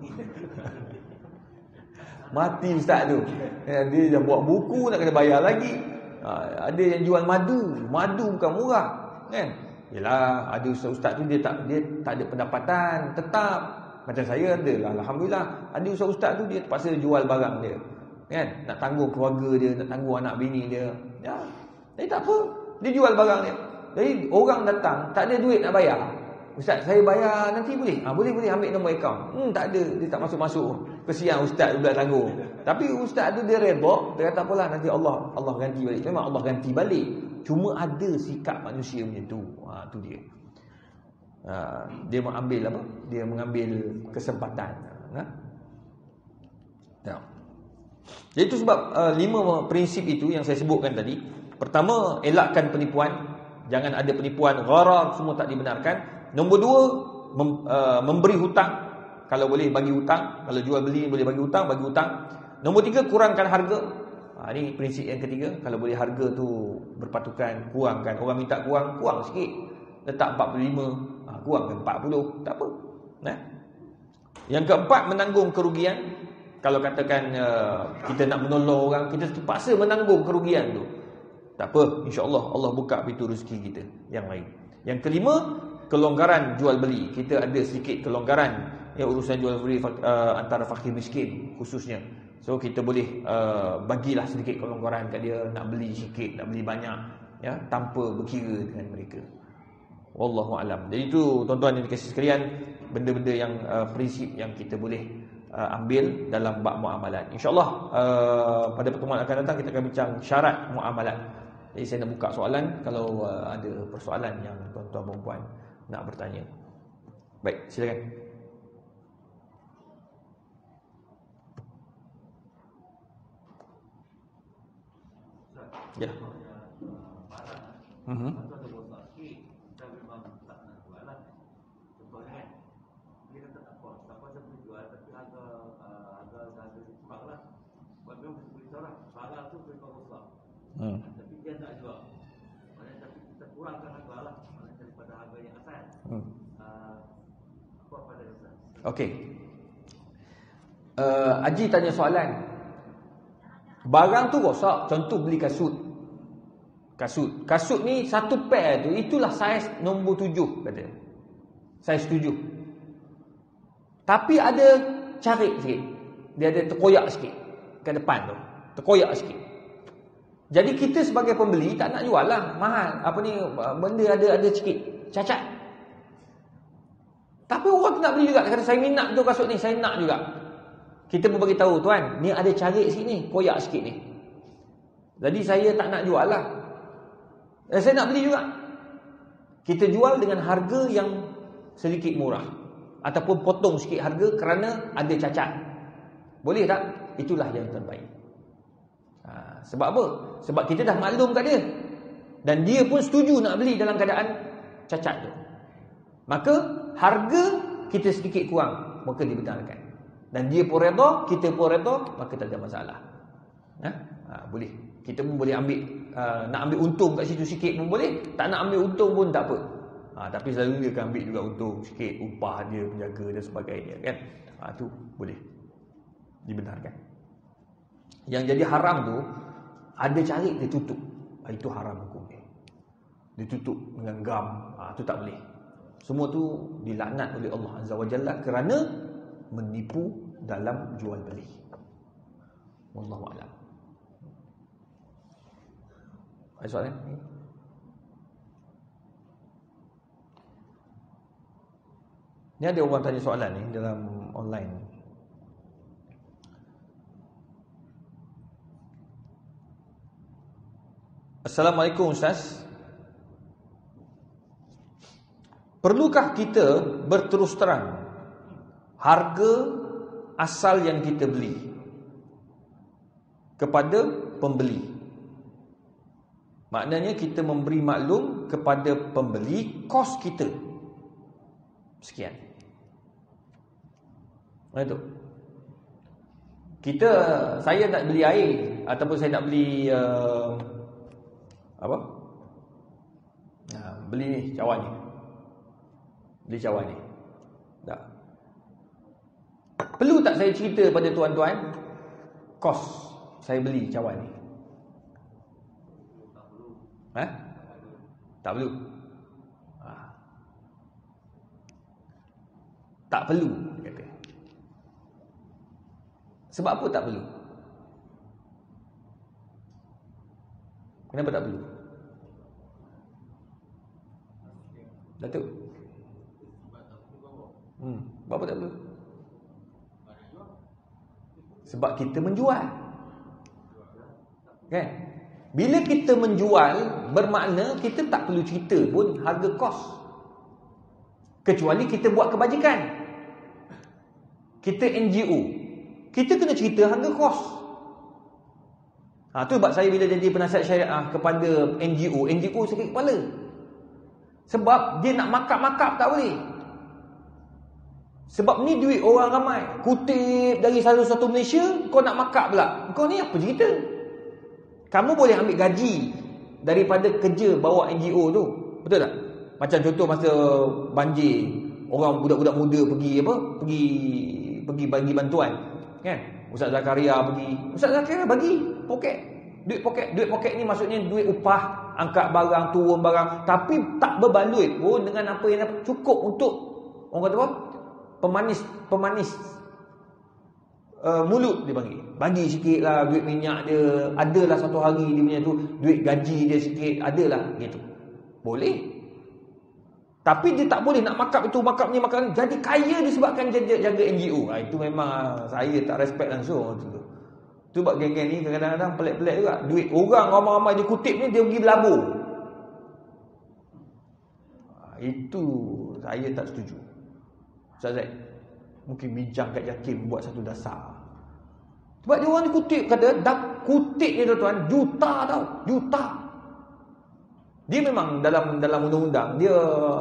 Speaker 2: Mati ustaz tu. Dia dah buat buku nak kena bayar lagi. Ha, ada yang jual madu, madu bukan murah kan.
Speaker 1: Yalah, ada ustaz-ustaz tu dia tak dia tak ada pendapatan tetap. Macam saya ada lah, alhamdulillah. Ada ustaz-ustaz tu dia terpaksa jual barang dia. Kan? Nak tanggung keluarga dia, nak tanggung anak bini dia. Ya. Jadi tak apa. Dia jual barang dia. Jadi orang datang tak ada duit nak bayar. Ustaz, saya bayar nanti boleh? Ah, boleh boleh ambil nombor akaun. Hmm, tak ada, dia tak masuk-masuk. Kesian ustaz pula tanggung. Tapi ustaz tu dia redha, dia kata apalah nanti Allah Allah ganti balik. Memang Allah ganti balik. Cuma ada sikap manusia macam tu. Ha, tu dia. Ha, dia mengambil apa? Dia mengambil kesempatan. Ha? Ya. Jadi itu sebab uh, lima prinsip itu yang saya sebutkan tadi. Pertama, elakkan penipuan. Jangan ada penipuan, gharar, semua tak dibenarkan. Nombor dua, mem, uh, memberi hutang. Kalau boleh bagi hutang. Kalau jual beli boleh bagi hutang, bagi hutang. Nombor tiga, kurangkan harga. Ha, ini prinsip yang ketiga. Kalau boleh harga tu berpatukan, kurangkan. Orang minta kurang, kurang sikit. Letak empat puluh lima, ha, kurangkan empat puluh. Tak apa. Nah. Yang keempat, menanggung kerugian. Kalau katakan uh, kita nak menolong orang, kita terpaksa menanggung kerugian tu. Tak apa, insya-Allah Allah buka pintu rezeki kita yang lain. Yang kelima, kelonggaran jual beli. Kita ada sedikit kelonggaran yang urusan jual beli uh, antara fakir miskin khususnya. So kita boleh uh, bagilah sedikit kelonggaran kat dia, nak beli sikit, nak beli banyak, ya, tanpa berkira dengan mereka. Wallahu alam. Jadi itu tuan-tuan yang dikasihi sekalian, benda-benda yang uh, prinsip yang kita boleh uh, ambil dalam bab muamalat. Insya-Allah uh, pada pertemuan akan datang kita akan bincang syarat muamalat. Jadi saya nak buka soalan kalau uh, ada persoalan yang tuan-tuan dan puan nak bertanya. Baik, silakan. Ya. Mhm. Hmm.
Speaker 3: Tapi dia tak jual. Maknanya tapi kita kurangkan harga lah, maknanya daripada harga yang asal.
Speaker 1: Hmm.
Speaker 3: Uh, apa pada Ustaz?
Speaker 1: Okey. Uh, Haji tanya soalan. Barang tu rosak, contoh beli kasut. Kasut. Kasut ni satu pair tu, itulah saiz nombor tujuh kata. Saiz tujuh. Tapi ada carik sikit. Dia ada terkoyak sikit ke depan tu. Terkoyak sikit. Jadi kita sebagai pembeli tak nak jual lah mahal. Apa ni, benda ada ada sikit cacat. Tapi orang tu nak beli juga. Dia kata saya minat tu kasut ni, saya nak juga. Kita pun bagi tahu, tuan, ni ada carik sikit ni, koyak sikit ni. Jadi saya tak nak jual lah. Eh, saya nak beli juga. Kita jual dengan harga yang sedikit murah. Ataupun potong sikit harga kerana ada cacat. Boleh tak? Itulah yang terbaik. Ha, sebab apa? Sebab kita dah maklum kat dia. Dan dia pun setuju nak beli dalam keadaan cacat tu. Maka harga kita sedikit kurang, maka dibenarkan. Dan dia pun redha, kita pun redha, maka tak ada masalah. Ha? Ha, boleh. Kita pun boleh ambil uh, nak ambil untung kat situ sikit pun boleh. Tak nak ambil untung pun tak apa. Ha, tapi selalu dia akan ambil juga untung sikit, upah dia, penjaga dan sebagainya, kan. Ha, tu boleh dibenarkan. Yang jadi haram tu, ada carik dia tutup. Ha, itu haram hukum dia. Dia tutup dengan gam. Ha, tu tak boleh. Semua tu dilaknat oleh Allah Azza wa Jalla kerana menipu dalam jual beli. Wallahu a'lam. Ada soalan? Ni ada orang tanya soalan ni dalam online. Assalamualaikum Ustaz. Perlukah kita berterus terang harga asal yang kita beli kepada pembeli? Maknanya kita memberi maklum kepada pembeli kos kita sekian. Mana tu? Kita, saya nak beli air ataupun saya nak beli uh, apa? Nah, beli ni cawan ni. Beli cawan ni. Tak. Perlu tak saya cerita pada tuan-tuan kos saya beli cawan ni? Ha? Tak perlu. Ha, Tak perlu, dia kata. Sebab apa tak perlu? Kenapa tak perlu? Datuk? Hmm, sebab apa tak perlu? Sebab kita menjual. Kan? Bila kita menjual, bermakna kita tak perlu cerita pun harga kos. Kecuali kita buat kebajikan. Kita N G O, kita kena cerita harga kos. Ha, tu sebab saya bila jadi penasihat syariah kepada N G O, N G O sakit kepala. Sebab dia nak makap-makap tak boleh. Sebab ni duit orang ramai. Kutip dari satu-satu Malaysia, kau nak makap pula. Kau ni apa cerita? Kamu boleh ambil gaji daripada kerja bawa N G O tu. Betul tak? Macam contoh masa banjir, orang budak-budak muda pergi apa? Pergi pergi bagi bantuan, kan? Ustaz Zakaria pergi. Ustaz Zakaria bagi poket. Duit poket, duit poket ni maksudnya duit upah, angkat barang, turun barang, tapi tak berbaloi pun dengan apa yang dapat. Cukup untuk orang kata apa? Pemanis, pemanis uh, mulut dia bagi. Bagi sikit lah duit minyak dia. Adalah satu hari dia punya tu duit gaji dia sikit. Adalah gitu. Boleh. Tapi dia tak boleh nak makap itu, makap ni, makap ni. Jadi kaya disebabkan jaga, jaga N G O. Ha, itu memang saya tak respect langsung. Itu tu sebab geng-geng ni kadang-kadang pelik-pelik juga. Duit orang ramai-ramai dia kutip ni, dia pergi berlabur. Ha, itu saya tak setuju. Ustaz Zaid, mungkin bincang kat Jakim buat satu dasar. Sebab dia orang ni kutip, kata dah kutip ni tuan-tuan juta tau, juta. Dia memang dalam dalam undang-undang dia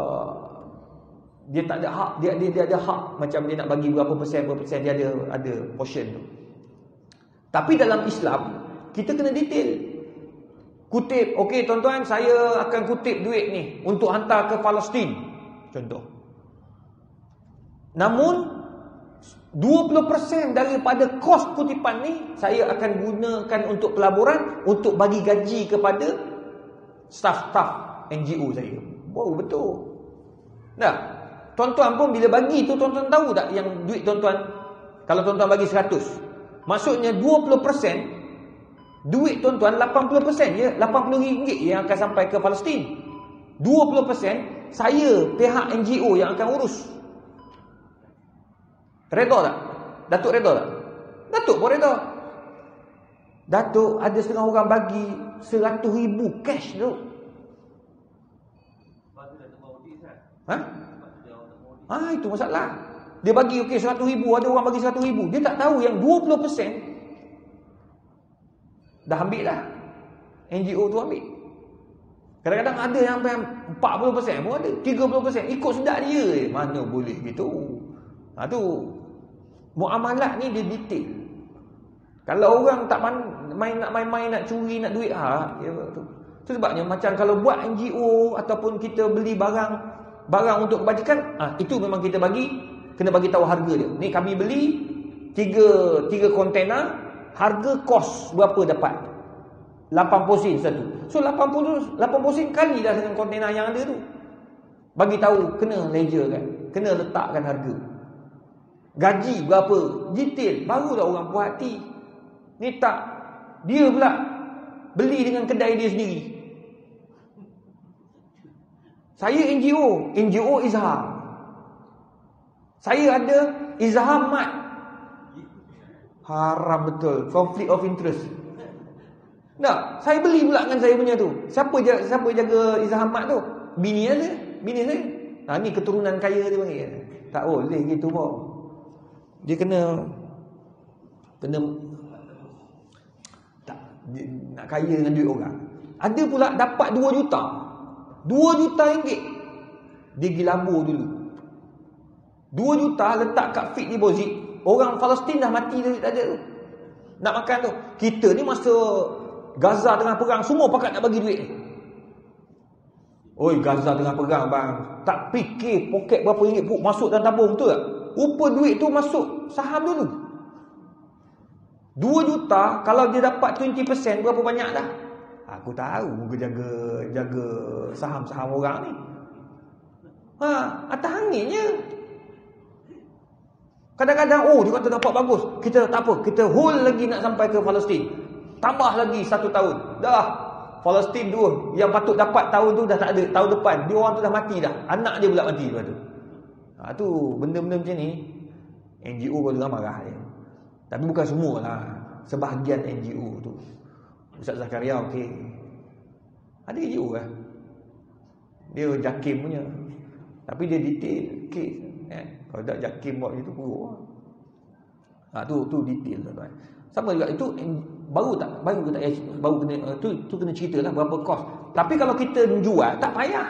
Speaker 1: dia tak ada hak, dia dia, dia ada hak macam dia nak bagi berapa persen, berapa persen, dia ada ada portion tu. Tapi dalam Islam kita kena detail. Kutip, okey tuan-tuan, saya akan kutip duit ni untuk hantar ke Palestin contoh. Namun dua puluh persen daripada kos kutipan ni saya akan gunakan untuk pelaburan, untuk bagi gaji kepada staf-staf N G O saya. Wow, betul. Nah, tuan-tuan pun bila bagi tu, tuan-tuan tahu tak yang duit tuan-tuan, kalau tuan-tuan bagi seratus, maksudnya dua puluh persen duit tuan-tuan lapan puluh persen je, lapan puluh ringgit yang akan sampai ke Palestin. dua puluh persen saya pihak N G O yang akan urus. Redha tak? Datuk redha tak? Datuk pun redha. Datuk ada setengah orang bagi seratus ribu cash tu. Ha? Ah, itu masalah. Dia bagi okey seratus ribu, ada orang bagi seratus ribu. Dia tak tahu yang dua puluh persen dah ambil dah. N G O tu ambil. Kadang-kadang ada yang sampai empat puluh persen pun ada, tiga puluh persen ikut sedak dia. Mana boleh gitu. Ha tu. Muamalat ni dia detail. Kalau orang tak main nak main-main, nak curi, nak duit ha, ya, tu. Tu sebabnya macam kalau buat N G O ataupun kita beli barang barang untuk kebajikan, ah ha, itu memang kita bagi kena bagi tahu harga dia. Ni kami beli tiga tiga kontena, harga kos berapa dapat? lapan puluh sen satu. So lapan puluh lapan puluh sen kali dah dengan kontena yang ada tu. Bagi tahu, kena ledger kan, kena letakkan harga. Gaji berapa? Detail, barulah orang puas hati. Ni tak, dia pula beli dengan kedai dia sendiri. Saya N G O, N G O Izhar. Saya ada Izhar Mat. Haram betul, conflict of interest. Nah, saya beli pula dengan saya punya tu. Siapa jaga, siapa jaga Izhar Mat tu? Bini dia, bini saya. Nah, ni keturunan kaya dia panggil. Tak boleh gitu kok. Dia kena kena tak dia, nak kaya dengan duit orang. Ada pula dapat dua juta. dua juta ringgit. Dia pergi labur dulu. dua juta letak kat fixed deposit. Orang Palestin dah mati dah tak ada tu. Nak makan tu. Kita ni masa Gaza tengah perang, semua pakat nak bagi duit. Oi, Gaza tengah perang bang. Tak fikir poket berapa ringgit pun masuk dalam tabung, betul tak? Rupa duit tu masuk saham dulu. dua juta kalau dia dapat dua puluh persen berapa banyak dah? Aku tahu muka jaga jaga saham-saham orang ni. Ha, atas anginnya.
Speaker 2: Kadang-kadang oh dia kata dapat bagus, kita tak apa, kita hold lagi nak sampai ke Palestin. Tambah lagi satu tahun. Dah Palestin dua, yang patut dapat tahun tu dah tak ada. Tahun depan dia orang tu dah mati dah. Anak dia pula mati lepas tu. Ha, tu benda-benda macam ni N G O kalau marah dia. Tapi bukan semualah. Sebahagian N G O tu. Ustaz Zakaria okey. Ada N G O lah. Dia JAKIM punya. Tapi dia detail kes. Eh, kalau tak JAKIM buat itu buruk. Ha, tu tu detail tuan-tuan. Sama juga itu baru tak baru ke tak baru kena tu tu kena ceritalah berapa kos. Tapi kalau kita jual tak payah.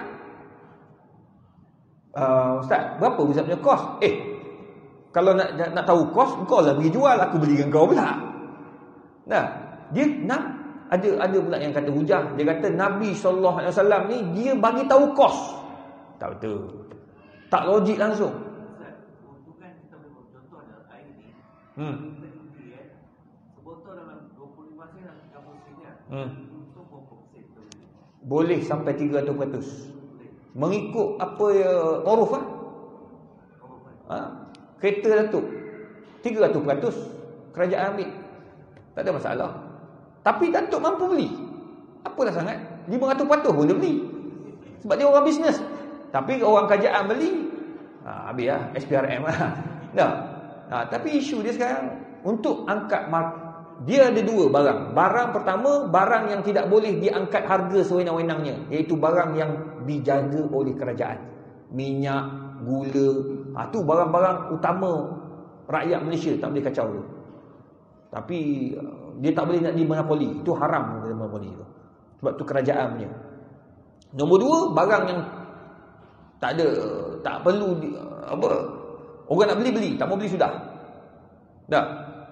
Speaker 2: Uh, Ustaz, berapa Ustaz punya kos? Eh, kalau nak nak tahu kos, kau lah pergi jual, aku beli dengan kau pula. Nah, dia nak ada ada pula yang kata hujah. Dia kata Nabi sallallahu alaihi wasallam ni dia bagi tahu kos. Tak betul. Tak logik langsung.
Speaker 3: Ustaz, untuk kan kita boleh contoh ada air ni.
Speaker 2: Hmm.
Speaker 3: Sebotol dalam dua puluh lima sen dan tiga puluh sen ya.
Speaker 2: Hmm.
Speaker 3: Untuk berapa sen kita boleh?
Speaker 2: Boleh sampai tiga ratus peratus. Mengikut apa ya uruf ah. Ha? Kereta Datuk tiga ratus peratus kerajaan ambil. Tak ada masalah. Tapi Datuk mampu beli. Apalah sangat? lima ratus peratus pun dia beli. Sebab dia orang bisnes. Tapi orang kerajaan beli, ha, habis lah S P R M lah. Nah, ha, tapi isu dia sekarang untuk angkat mark, dia ada dua barang. Barang pertama, barang yang tidak boleh diangkat harga sewenang-wenangnya, iaitu barang yang dijaga oleh kerajaan. Minyak, gula, ha, tu barang-barang utama rakyat Malaysia tak boleh kacau tu. Tapi dia tak boleh nak dimonopoli. Itu haram monopoli tu. Sebab tu kerajaan punya. Nombor dua, barang yang tak ada, tak perlu di, apa, orang nak beli beli, tak mau beli sudah. Dah.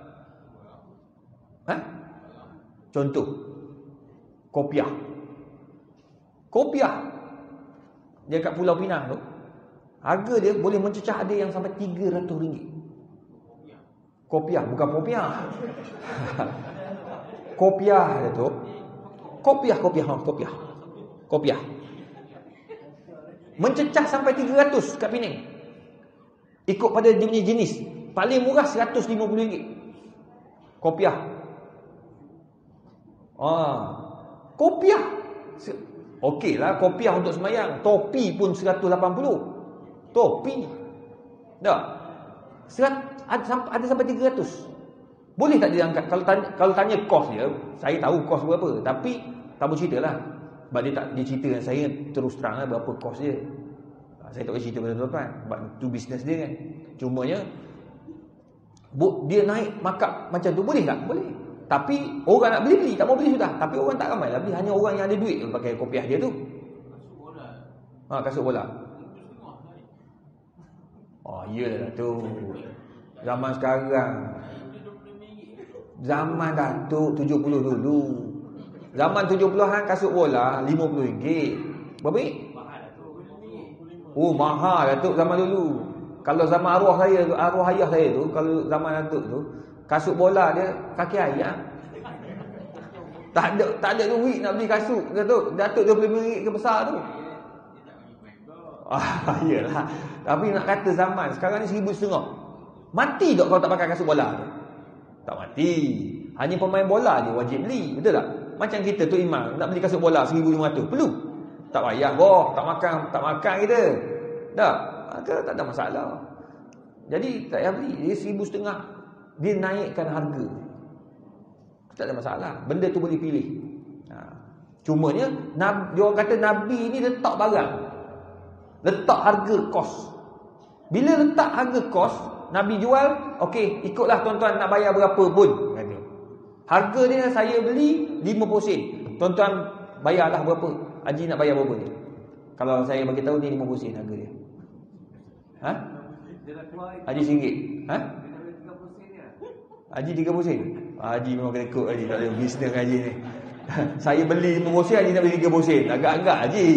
Speaker 2: Ha? Contoh kopiah. Kopiah dia kat Pulau Pinang tu, harga dia boleh mencecah ada yang sampai tiga ratus ringgit. Kopiah, bukan popiah. Kopiah dia tu. Kopiah, kopiah, kopiah. Kopiah. Mencecah sampai tiga ratus kat Penang. Ikut pada dia punya jenis. Paling murah seratus lima puluh ringgit. Kopiah. Ah, kopiah. Okeylah kopiah untuk semayang. Topi pun seratus lapan puluh. Topi. Dah. Serat ada, ada sampai tiga ratus. Boleh tak dia angkat? Kalau tanya, kalau tanya kos dia, saya tahu kos berapa. Tapi tak boleh ceritalah. Sebab dia tak dia cerita dengan saya terus terang lah berapa kos dia. Saya tak boleh cerita pada tuan-tuan. Sebab tu bisnes dia kan. Cumanya dia naik markup macam tu boleh tak? Boleh. Tapi orang nak beli-beli, tak mau beli sudah. Tapi orang tak ramai lah beli. Hanya orang yang ada duit yang pakai kopiah dia tu. Kasut bola. Ha, kasut bola. Oh, iyalah tu. Zaman sekarang. Zaman Datuk tujuh puluh dulu. Zaman tujuh puluhan kasut bola lima puluh ringgit. Berapa? Mahal Datuk. Oh, mahal Datuk zaman dulu. Kalau zaman arwah saya, arwah ayah saya tu, kalau zaman Datuk tu, kasut bola dia kaki ayam. Tak ada tak ada duit nak beli kasut Datuk. Datuk dua puluh ringgit ke besar tu. Ah, iyalah. Tapi nak kata zaman sekarang ni seribu setengah. Mati tak kalau tak pakai kasut bola tu? Tak mati. Hanya pemain bola je wajib beli, betul tak? Macam kita tu Imam nak beli kasut bola seribu lima ratus, perlu? Tak payah boh, tak makan, tak makan kita. Dah, maka tak ada masalah. Jadi tak payah beli, dia seribu setengah. Dia naikkan harga. Tak ada masalah. Benda tu boleh pilih. Ha. Cumanya dia orang kata Nabi ni letak barang. Letak harga kos. Bila letak harga kos, Nabi jual, okey, ikutlah tuan-tuan nak bayar berapa pun. Harga dia saya beli lima puluh sen. Tuan-tuan bayarlah berapa? Haji nak bayar berapa ni? Kalau saya bagi tahu ni lima puluh sen harga dia. Ha? Haji ringgit. Ha? Haji tiga puluh sen. Haji memang kena ikut Haji, tak ada bisnes Haji ni. Saya beli lima puluh sen, Haji nak beli tiga puluh sen. Agak-agak Haji.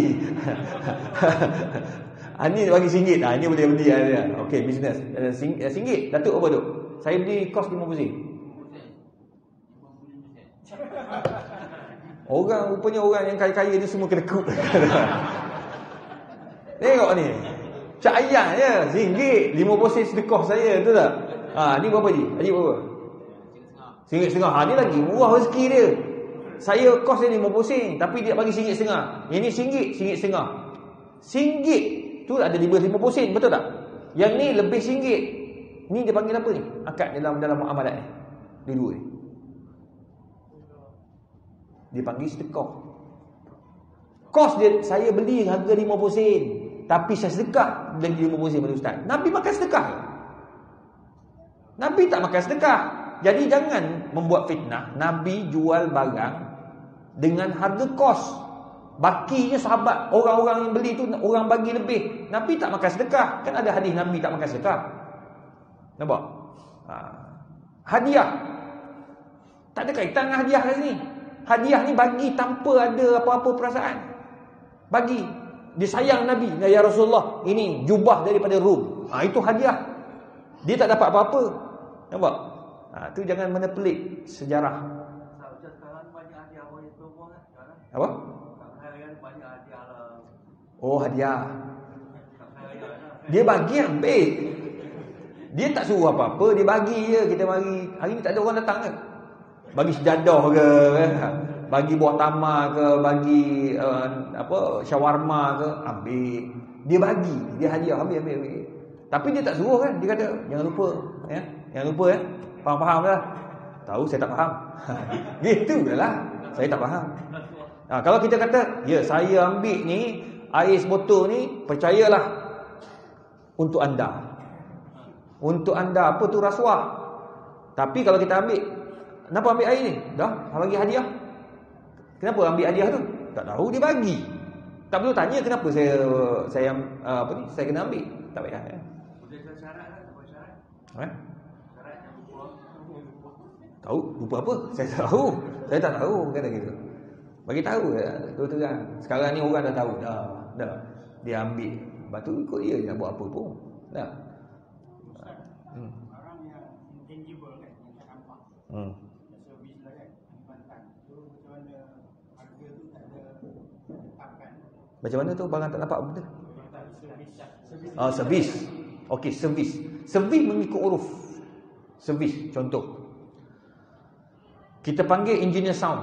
Speaker 2: Ini bagi ringgit. Ha, ini boleh beli. Okey, bisnes. Ringgit. Datuk apa tu? Saya beli kos lima puluh sen. Orang rupanya orang yang kaya-kaya ni semua kena kut. Tengok ni. Cak ayah je, ringgit, lima puluh sen sedekah saya, betul tak?
Speaker 1: Ha, ni berapa ni? Haji berapa? Singgit setengah. Ha, ni lagi murah rezeki dia. Saya kos dia lima puluh sen, tapi dia bagi singgit setengah. Yang ni singgit, singgit setengah. Singgit tu ada lima puluh sen, betul tak? Yang ni lebih singgit. Ni dia panggil apa ni? Akad dalam dalam muamalat ni. Dua-dua ni. Dia panggil sedekah. Kos dia saya beli harga lima puluh sen, tapi saya sedekah lagi lima puluh sen pada ustaz. Nabi makan sedekah ke? Nabi tak makan sedekah. Jadi jangan membuat fitnah. Nabi jual barang dengan harga kos. Bakinya sahabat, orang-orang yang beli tu orang bagi lebih. Nabi tak makan sedekah. Kan ada hadis Nabi tak makan sedekah. Nampak? Ha. Hadiah. Tak ada kaitan dengan hadiah hari ni. Hadiah ni bagi tanpa ada apa-apa perasaan. Bagi. Dia sayang Nabi. Ya Rasulullah, ini jubah daripada Rum. Ha, itu hadiah. Dia tak dapat apa-apa. Nampak? Ha, tu jangan menepelik sejarah.
Speaker 3: Sekarang banyak hadiah orang itu semua kan sekarang.
Speaker 1: Apa?
Speaker 3: Sekarang banyak hadiah lah.
Speaker 1: Oh, hadiah. Dia bagi ambil. Dia tak suruh apa-apa, dia bagi je. Kita bagi. Hari ni tak ada orang datang kan? Bagi sejadah ke, bagi buah tamar ke, bagi uh, apa shawarma ke, ambil. Dia bagi, dia hadiah, ambil ambil ambil. Tapi dia tak suruh kan? Dia kata jangan lupa, ya. Jangan lupa ya. Faham-faham lah. Tahu saya tak faham. Gitu lah. Saya tak faham. Ha, kalau kita kata, ya saya ambil ni air sebotol ni, percayalah untuk anda. Untuk anda apa tu rasuah. Tapi kalau kita ambil, kenapa ambil air ni? Dah, bagi hadiah. Kenapa ambil hadiah tu? Tak tahu, dia bagi. Tak perlu tanya kenapa saya saya uh, apa ni? Saya kena ambil. Tak payah ya.
Speaker 3: Boleh syarat kan? Boleh syarat.
Speaker 1: Eh?
Speaker 3: Syarat yang lupa.
Speaker 1: Tahu? Lupa apa? Saya tak tahu. Saya tak tahu kata gitu. Bagi tahu ya, terang. Sekarang ni orang dah tahu dah. Dah. Dia ambil. Lepas tu ikut dia, dia nak buat apa pun. Dah. Hmm.
Speaker 4: Barang yang intangible kan, yang tak nampak.
Speaker 1: Hmm.
Speaker 4: Servis lah kan, dipantan. So macam mana harga tu tak ada tetapkan.
Speaker 1: Macam mana tu barang tak nampak benda?
Speaker 4: Servis. Servis.
Speaker 1: Ah, servis. Okey, servis. Servis mengikut uruf. Servis, contoh. Kita panggil engineer sound.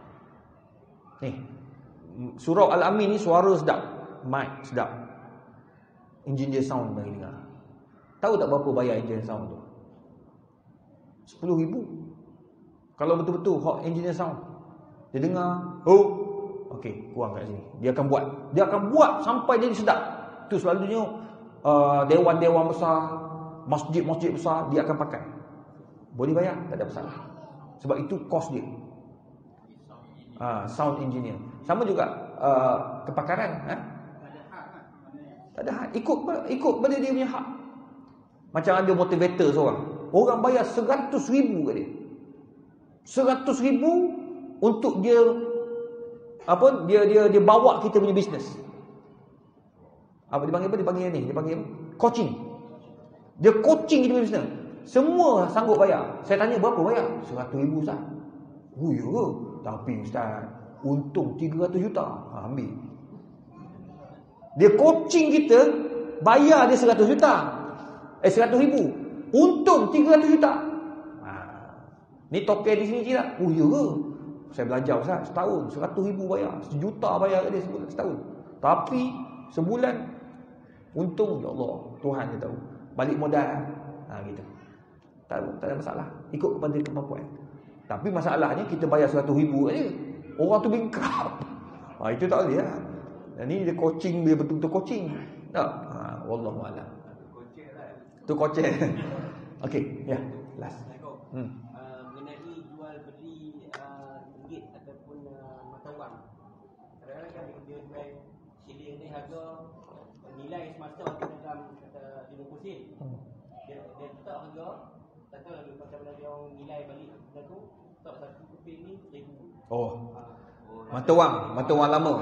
Speaker 1: Ni. Surau Al-Amin ni suara sedap. Mic sedap. Engineer sound bagi dengar. Tahu tak berapa bayar engineer sound tu? sepuluh ribu. Kalau betul-betul hot engineer sound. Dia dengar, oh, okey, kurang kat sini. Dia akan buat. Dia akan buat sampai jadi sedap. Tu selalunya uh, dewan-dewan besar, masjid-masjid besar dia akan pakai. Boleh bayar, tak ada masalah. Sebab itu kos dia. Ah, sound engineer. Sama juga uh, kepakaran, ha? Tak ada had. Ikut ikut pada dia punya hak. Macam ada motivator seorang. Orang bayar seratus ribu kat dia. Seratus ribu untuk dia apa? Dia dia dia bawa kita punya bisnes. Apa dia panggil apa? Dia panggil ni, dia panggil apa? Coaching. Dia coaching kita punya bisnes. Semua sanggup bayar. Saya tanya berapa bayar? Seratus ribu Ustaz. Oh ya ke? Tapi Ustaz, untung tiga ratus juta. Ha, ambil. Dia coaching kita, bayar dia seratus juta. Eh seratus ribu. Untung tiga ratus juta. Ha. Ni token di sini je tak? Oh ya ke? Saya belajar Ustaz, setahun seratus ribu bayar, sejuta bayar kat dia sebulan, setahun. Tapi sebulan untung, ya Allah, Tuhan dia tahu. Balik modal. Ha gitu. Tak, tak ada masalah. Ikut kepada kemampuan. Tapi masalahnya kita bayar seratus ribu aja. Orang tu bingkrap. Ha, itu tak boleh lah. Dan ni dia coaching, dia betul-betul coaching. Tak? Ha, wallahu a'lam. Tu kocek. Okey, ya. Last. Hmm.
Speaker 5: Uh, mengenai jual beli uh, ringgit ataupun uh, mata wang. Kadang-kadang kan dia jual shilling ni harga nilai semasa kita dalam kata lima puluh sen.
Speaker 1: Hmm.
Speaker 5: Dia dia letak harga, tak tahu lagi macam mana dia orang nilai balik benda tu. Tak satu keping ni seribu.
Speaker 1: Oh. Mata wang, mata wang lama.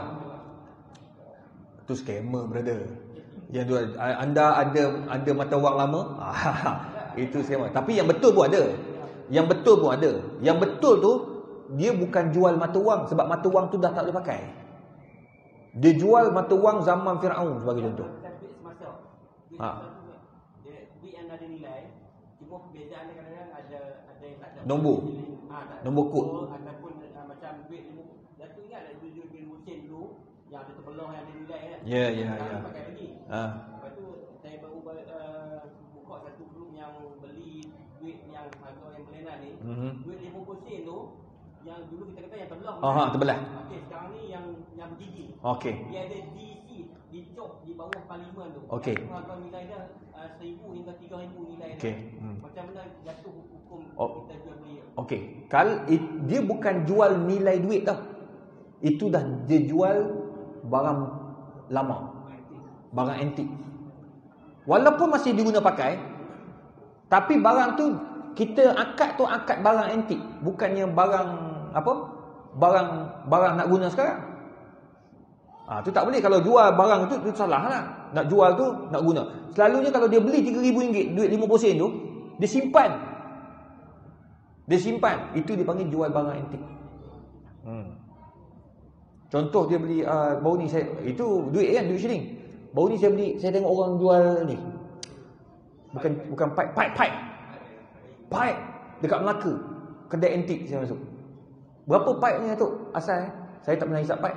Speaker 1: Tu scammer brother. Yang tu anda ada ada mata wang lama? Itu scammer. Tapi yang betul pun ada. Yang betul pun ada. Yang betul tu dia bukan jual mata wang sebab mata wang tu dah tak boleh pakai. Dia jual mata wang zaman Firaun sebagai contoh.
Speaker 5: Tapi semasa.
Speaker 1: Ha.
Speaker 5: Dia duit yang ada nilai, cuma perbezaan dia kadang-kadang ada ada yang tak ada
Speaker 2: Nombor.
Speaker 5: ah, tak ada
Speaker 2: Nombor kod.
Speaker 5: ataupun uh, macam duit lima. Jatuh ingat ada duit duit sen dulu yang ada terbelah yang ada nilai kan.
Speaker 2: Ya, ya,
Speaker 5: Sekarang
Speaker 2: ya.
Speaker 5: pakai lagi.
Speaker 2: Ha.
Speaker 5: Lepas tu saya baru uh, buka satu grup yang beli duit yang harga yang berlainan ni.
Speaker 2: Mhm.
Speaker 5: Duit lima puluh sen tu yang dulu kita kata yang terbelah.
Speaker 2: Oh, ha, terbelah.
Speaker 5: Okey, sekarang ni yang yang bergigi.
Speaker 2: Okey.
Speaker 5: Dia ada D C dicop di bawah parlimen tu.
Speaker 2: Okey.
Speaker 5: Yang harga nilai dia uh, seribu hingga tiga ribu nilai dia.
Speaker 2: Okey. Hmm.
Speaker 5: Macam mana jatuh hukum
Speaker 2: Oh.
Speaker 5: kita jual beli.
Speaker 2: Okey. Kalau dia bukan jual nilai duit tau. Itu dah dia jual barang lama. Barang antik. Walaupun masih diguna pakai, tapi barang tu kita akad tu akad barang antik, bukannya barang apa? Barang barang nak guna sekarang. Ah, tu tak boleh. Kalau jual barang tu, tu salah lah. Nak jual tu, nak guna. Selalunya kalau dia beli tiga ribu ringgit, duit lima puluh sen tu, dia simpan. Dia simpan. Itu dipanggil jual barang antik. Hmm. Contoh dia beli, uh, baru ni saya, itu duit kan, duit shilling. Baru ni saya beli, saya tengok orang jual ni. Bukan bukan pipe, pipe, pipe. Pipe dekat Melaka. Kedai antik saya masuk. Berapa pipe ni Datuk? Asal eh? Saya tak pernah hisap pipe.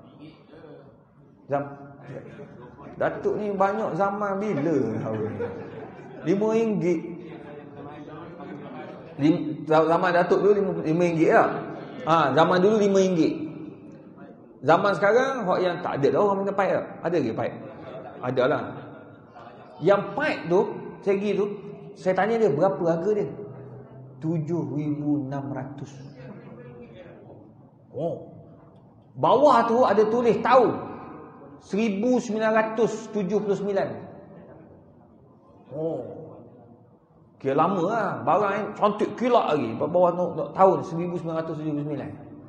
Speaker 2: Zam. Datuk ni banyak zaman bila lima ringgit. Lim, zaman Datuk dulu lima ringgit lah. Ha, zaman dulu lima ringgit. Zaman sekarang hok yang tak ada dah orang minta pipe lah. Ada ke pipe? Ada lah. Yang pipe tu, segi tu, saya tanya dia berapa harga dia? tujuh ribu enam ratus. Oh. Bawah tu ada tulis tahun seribu sembilan ratus tujuh puluh sembilan. Oh. Kira lama lah. Barang yang cantik kilat lagi. Bawah tu tahun seribu sembilan ratus tujuh puluh sembilan.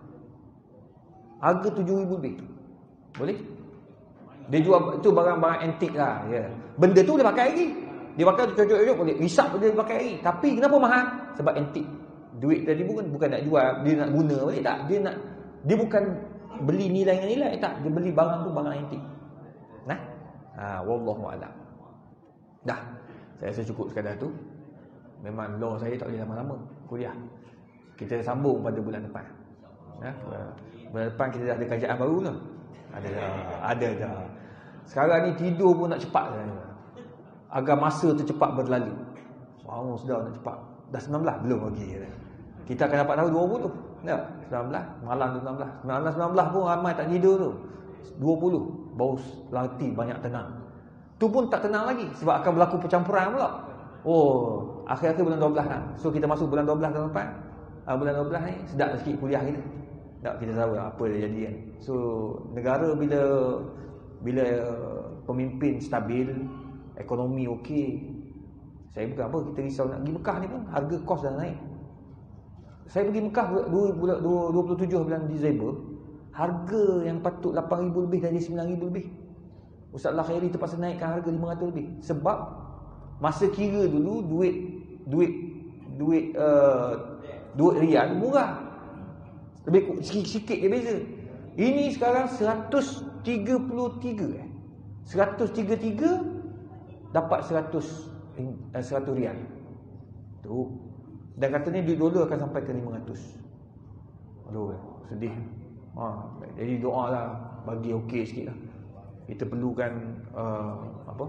Speaker 2: Harga tujuh ribu lebih. Boleh? Dia jual tu barang-barang antik lah. Ya. Benda tu dia pakai lagi. Dia pakai cocok-cocok boleh. Risap dia pakai lagi. Tapi kenapa mahal? Sebab antik. Duit tadi bukan bukan nak jual, dia nak guna boleh tak? Dia nak dia bukan beli nilai dengan nilai tak. Dia beli barang tu barang antik. Nah. Ha, wallahu a'lam. Dah. Saya rasa cukup sekadar tu. Memang law saya tak boleh lama-lama kuliah. Kita sambung pada bulan depan. Ya, bulan depan kita dah ada kajian baru lah. Ada dah, ada dah. Sekarang ni tidur pun nak cepat saya. Agar masa tu cepat berlalu. Wow, sudah nak cepat. Dah sembilan belas belum lagi. Kita akan dapat tahu dua puluh. Tak? sembilan belas malam tu sembilan belas. sembilan belas sembilan belas pun ramai tak tidur tu. dua puluh baru latih banyak tenang. Tu pun tak tenang lagi sebab akan berlaku percampuran pula. Oh, akhir-akhir bulan dua belas lah. So kita masuk bulan dua belas tahun depan. Uh, bulan dua belas ni sedap sikit kuliah kita. Tak, kita tahu apa dia jadi kan. So negara bila bila pemimpin stabil, ekonomi okey. Saya bukan apa kita risau nak pergi Mekah ni pun harga kos dah naik. Saya pergi Mekah dua puluh tujuh bulan Disember, harga yang patut lapan ribu lebih dari sembilan ribu lebih. Ustaz Allah Khairi terpaksa naikkan harga lima ratus lebih sebab masa kira dulu duit duit duit uh, duit riyal murah. Lebih sikit-sikit dia beza. Ini sekarang seratus tiga puluh tiga eh. seratus tiga puluh tiga dapat seratus seratus riyal. Tu. Dan katanya duit dolar akan sampai ke lima ratus. Aduh, sedih. Ha, jadi doalah bagi okey sikitlah. Kita perlukan uh, apa?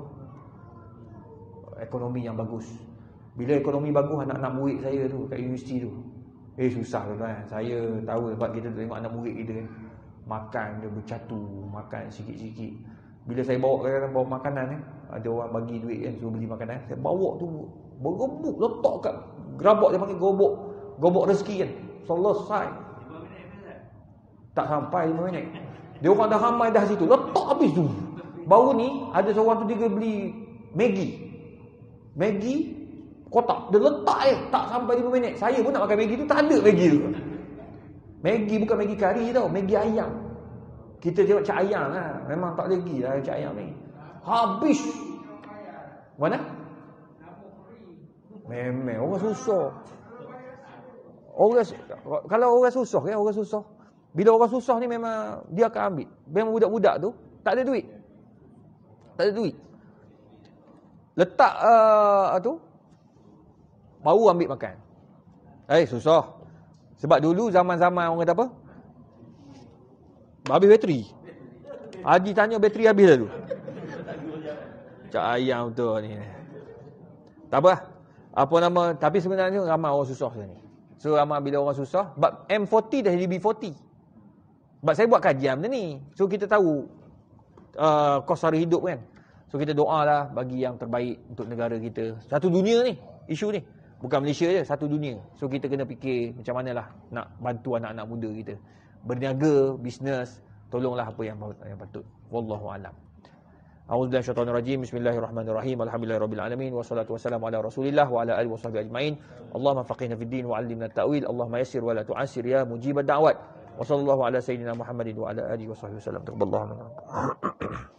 Speaker 2: Ekonomi yang bagus. Bila ekonomi bagus, anak-anak murid saya tu kat universiti tu, eh susah tuan. Saya tahu sebab kita tengok anak murid kita kan, makan dia bercatu, makan sikit-sikit. Bila saya bawa kadang-kadang bawa makanan eh, ada orang bagi duit kan suruh beli makanan, saya bawa tu bergebuk letak kat gerabak, dia panggil gerobok gerobok rezeki kan. Selesai. Tak sampai lima minit. Dia orang dah ramai dah situ, letak habis tu. Baru ni ada seorang tu dia beli Maggi. Maggi kotak, dia letak je, tak sampai lima minit. Saya pun nak makan Maggi tu, tak ada Maggi tu. Maggi bukan Maggi kari tau, Maggi ayam. Kita tengok cak ayam lah, memang tak lagi lah cak ayam ni. Habis. Mana? Memang orang susah. Orang kalau orang susah kan, orang susah. Bila orang susah ni memang dia akan ambil. Memang budak-budak tu tak ada duit. Tak ada duit. Letak uh, tu baru ambil makan. Eh, susah. Sebab dulu zaman-zaman orang kata apa? Habis bateri. Haji tanya bateri habis dah tu. Cak ayam betul ni. Tak apa. Apa nama, tapi sebenarnya ramai orang susah ni. So ramai bila orang susah, sebab M empat puluh dah jadi B empat puluh. Sebab saya buat kajian benda ni. So kita tahu uh, kos sara hidup kan. So kita doa lah bagi yang terbaik untuk negara kita. Satu dunia ni, isu ni. Bukan Malaysia je, satu dunia. So kita kena fikir macam manalah nak bantu anak-anak muda kita. Berniaga, bisnes, tolonglah apa yang, yang patut. Wallahu a'lam. A'udzubillahi minasyaitonir rajim. Bismillahirrahmanirrahim. Alhamdulillahirabbil alamin wassalatu wassalamu ala Rasulillah wa ala alihi washabihi ajmain. Allahumma faqihna fid din wa 'allimna at-ta'wil. Allahumma yassir wa la tu'assir ya mujibad da'wat. Wa sallallahu ala sayyidina Muhammadin wa ala alihi washabihi wasallam. Taqabbalallahu minna.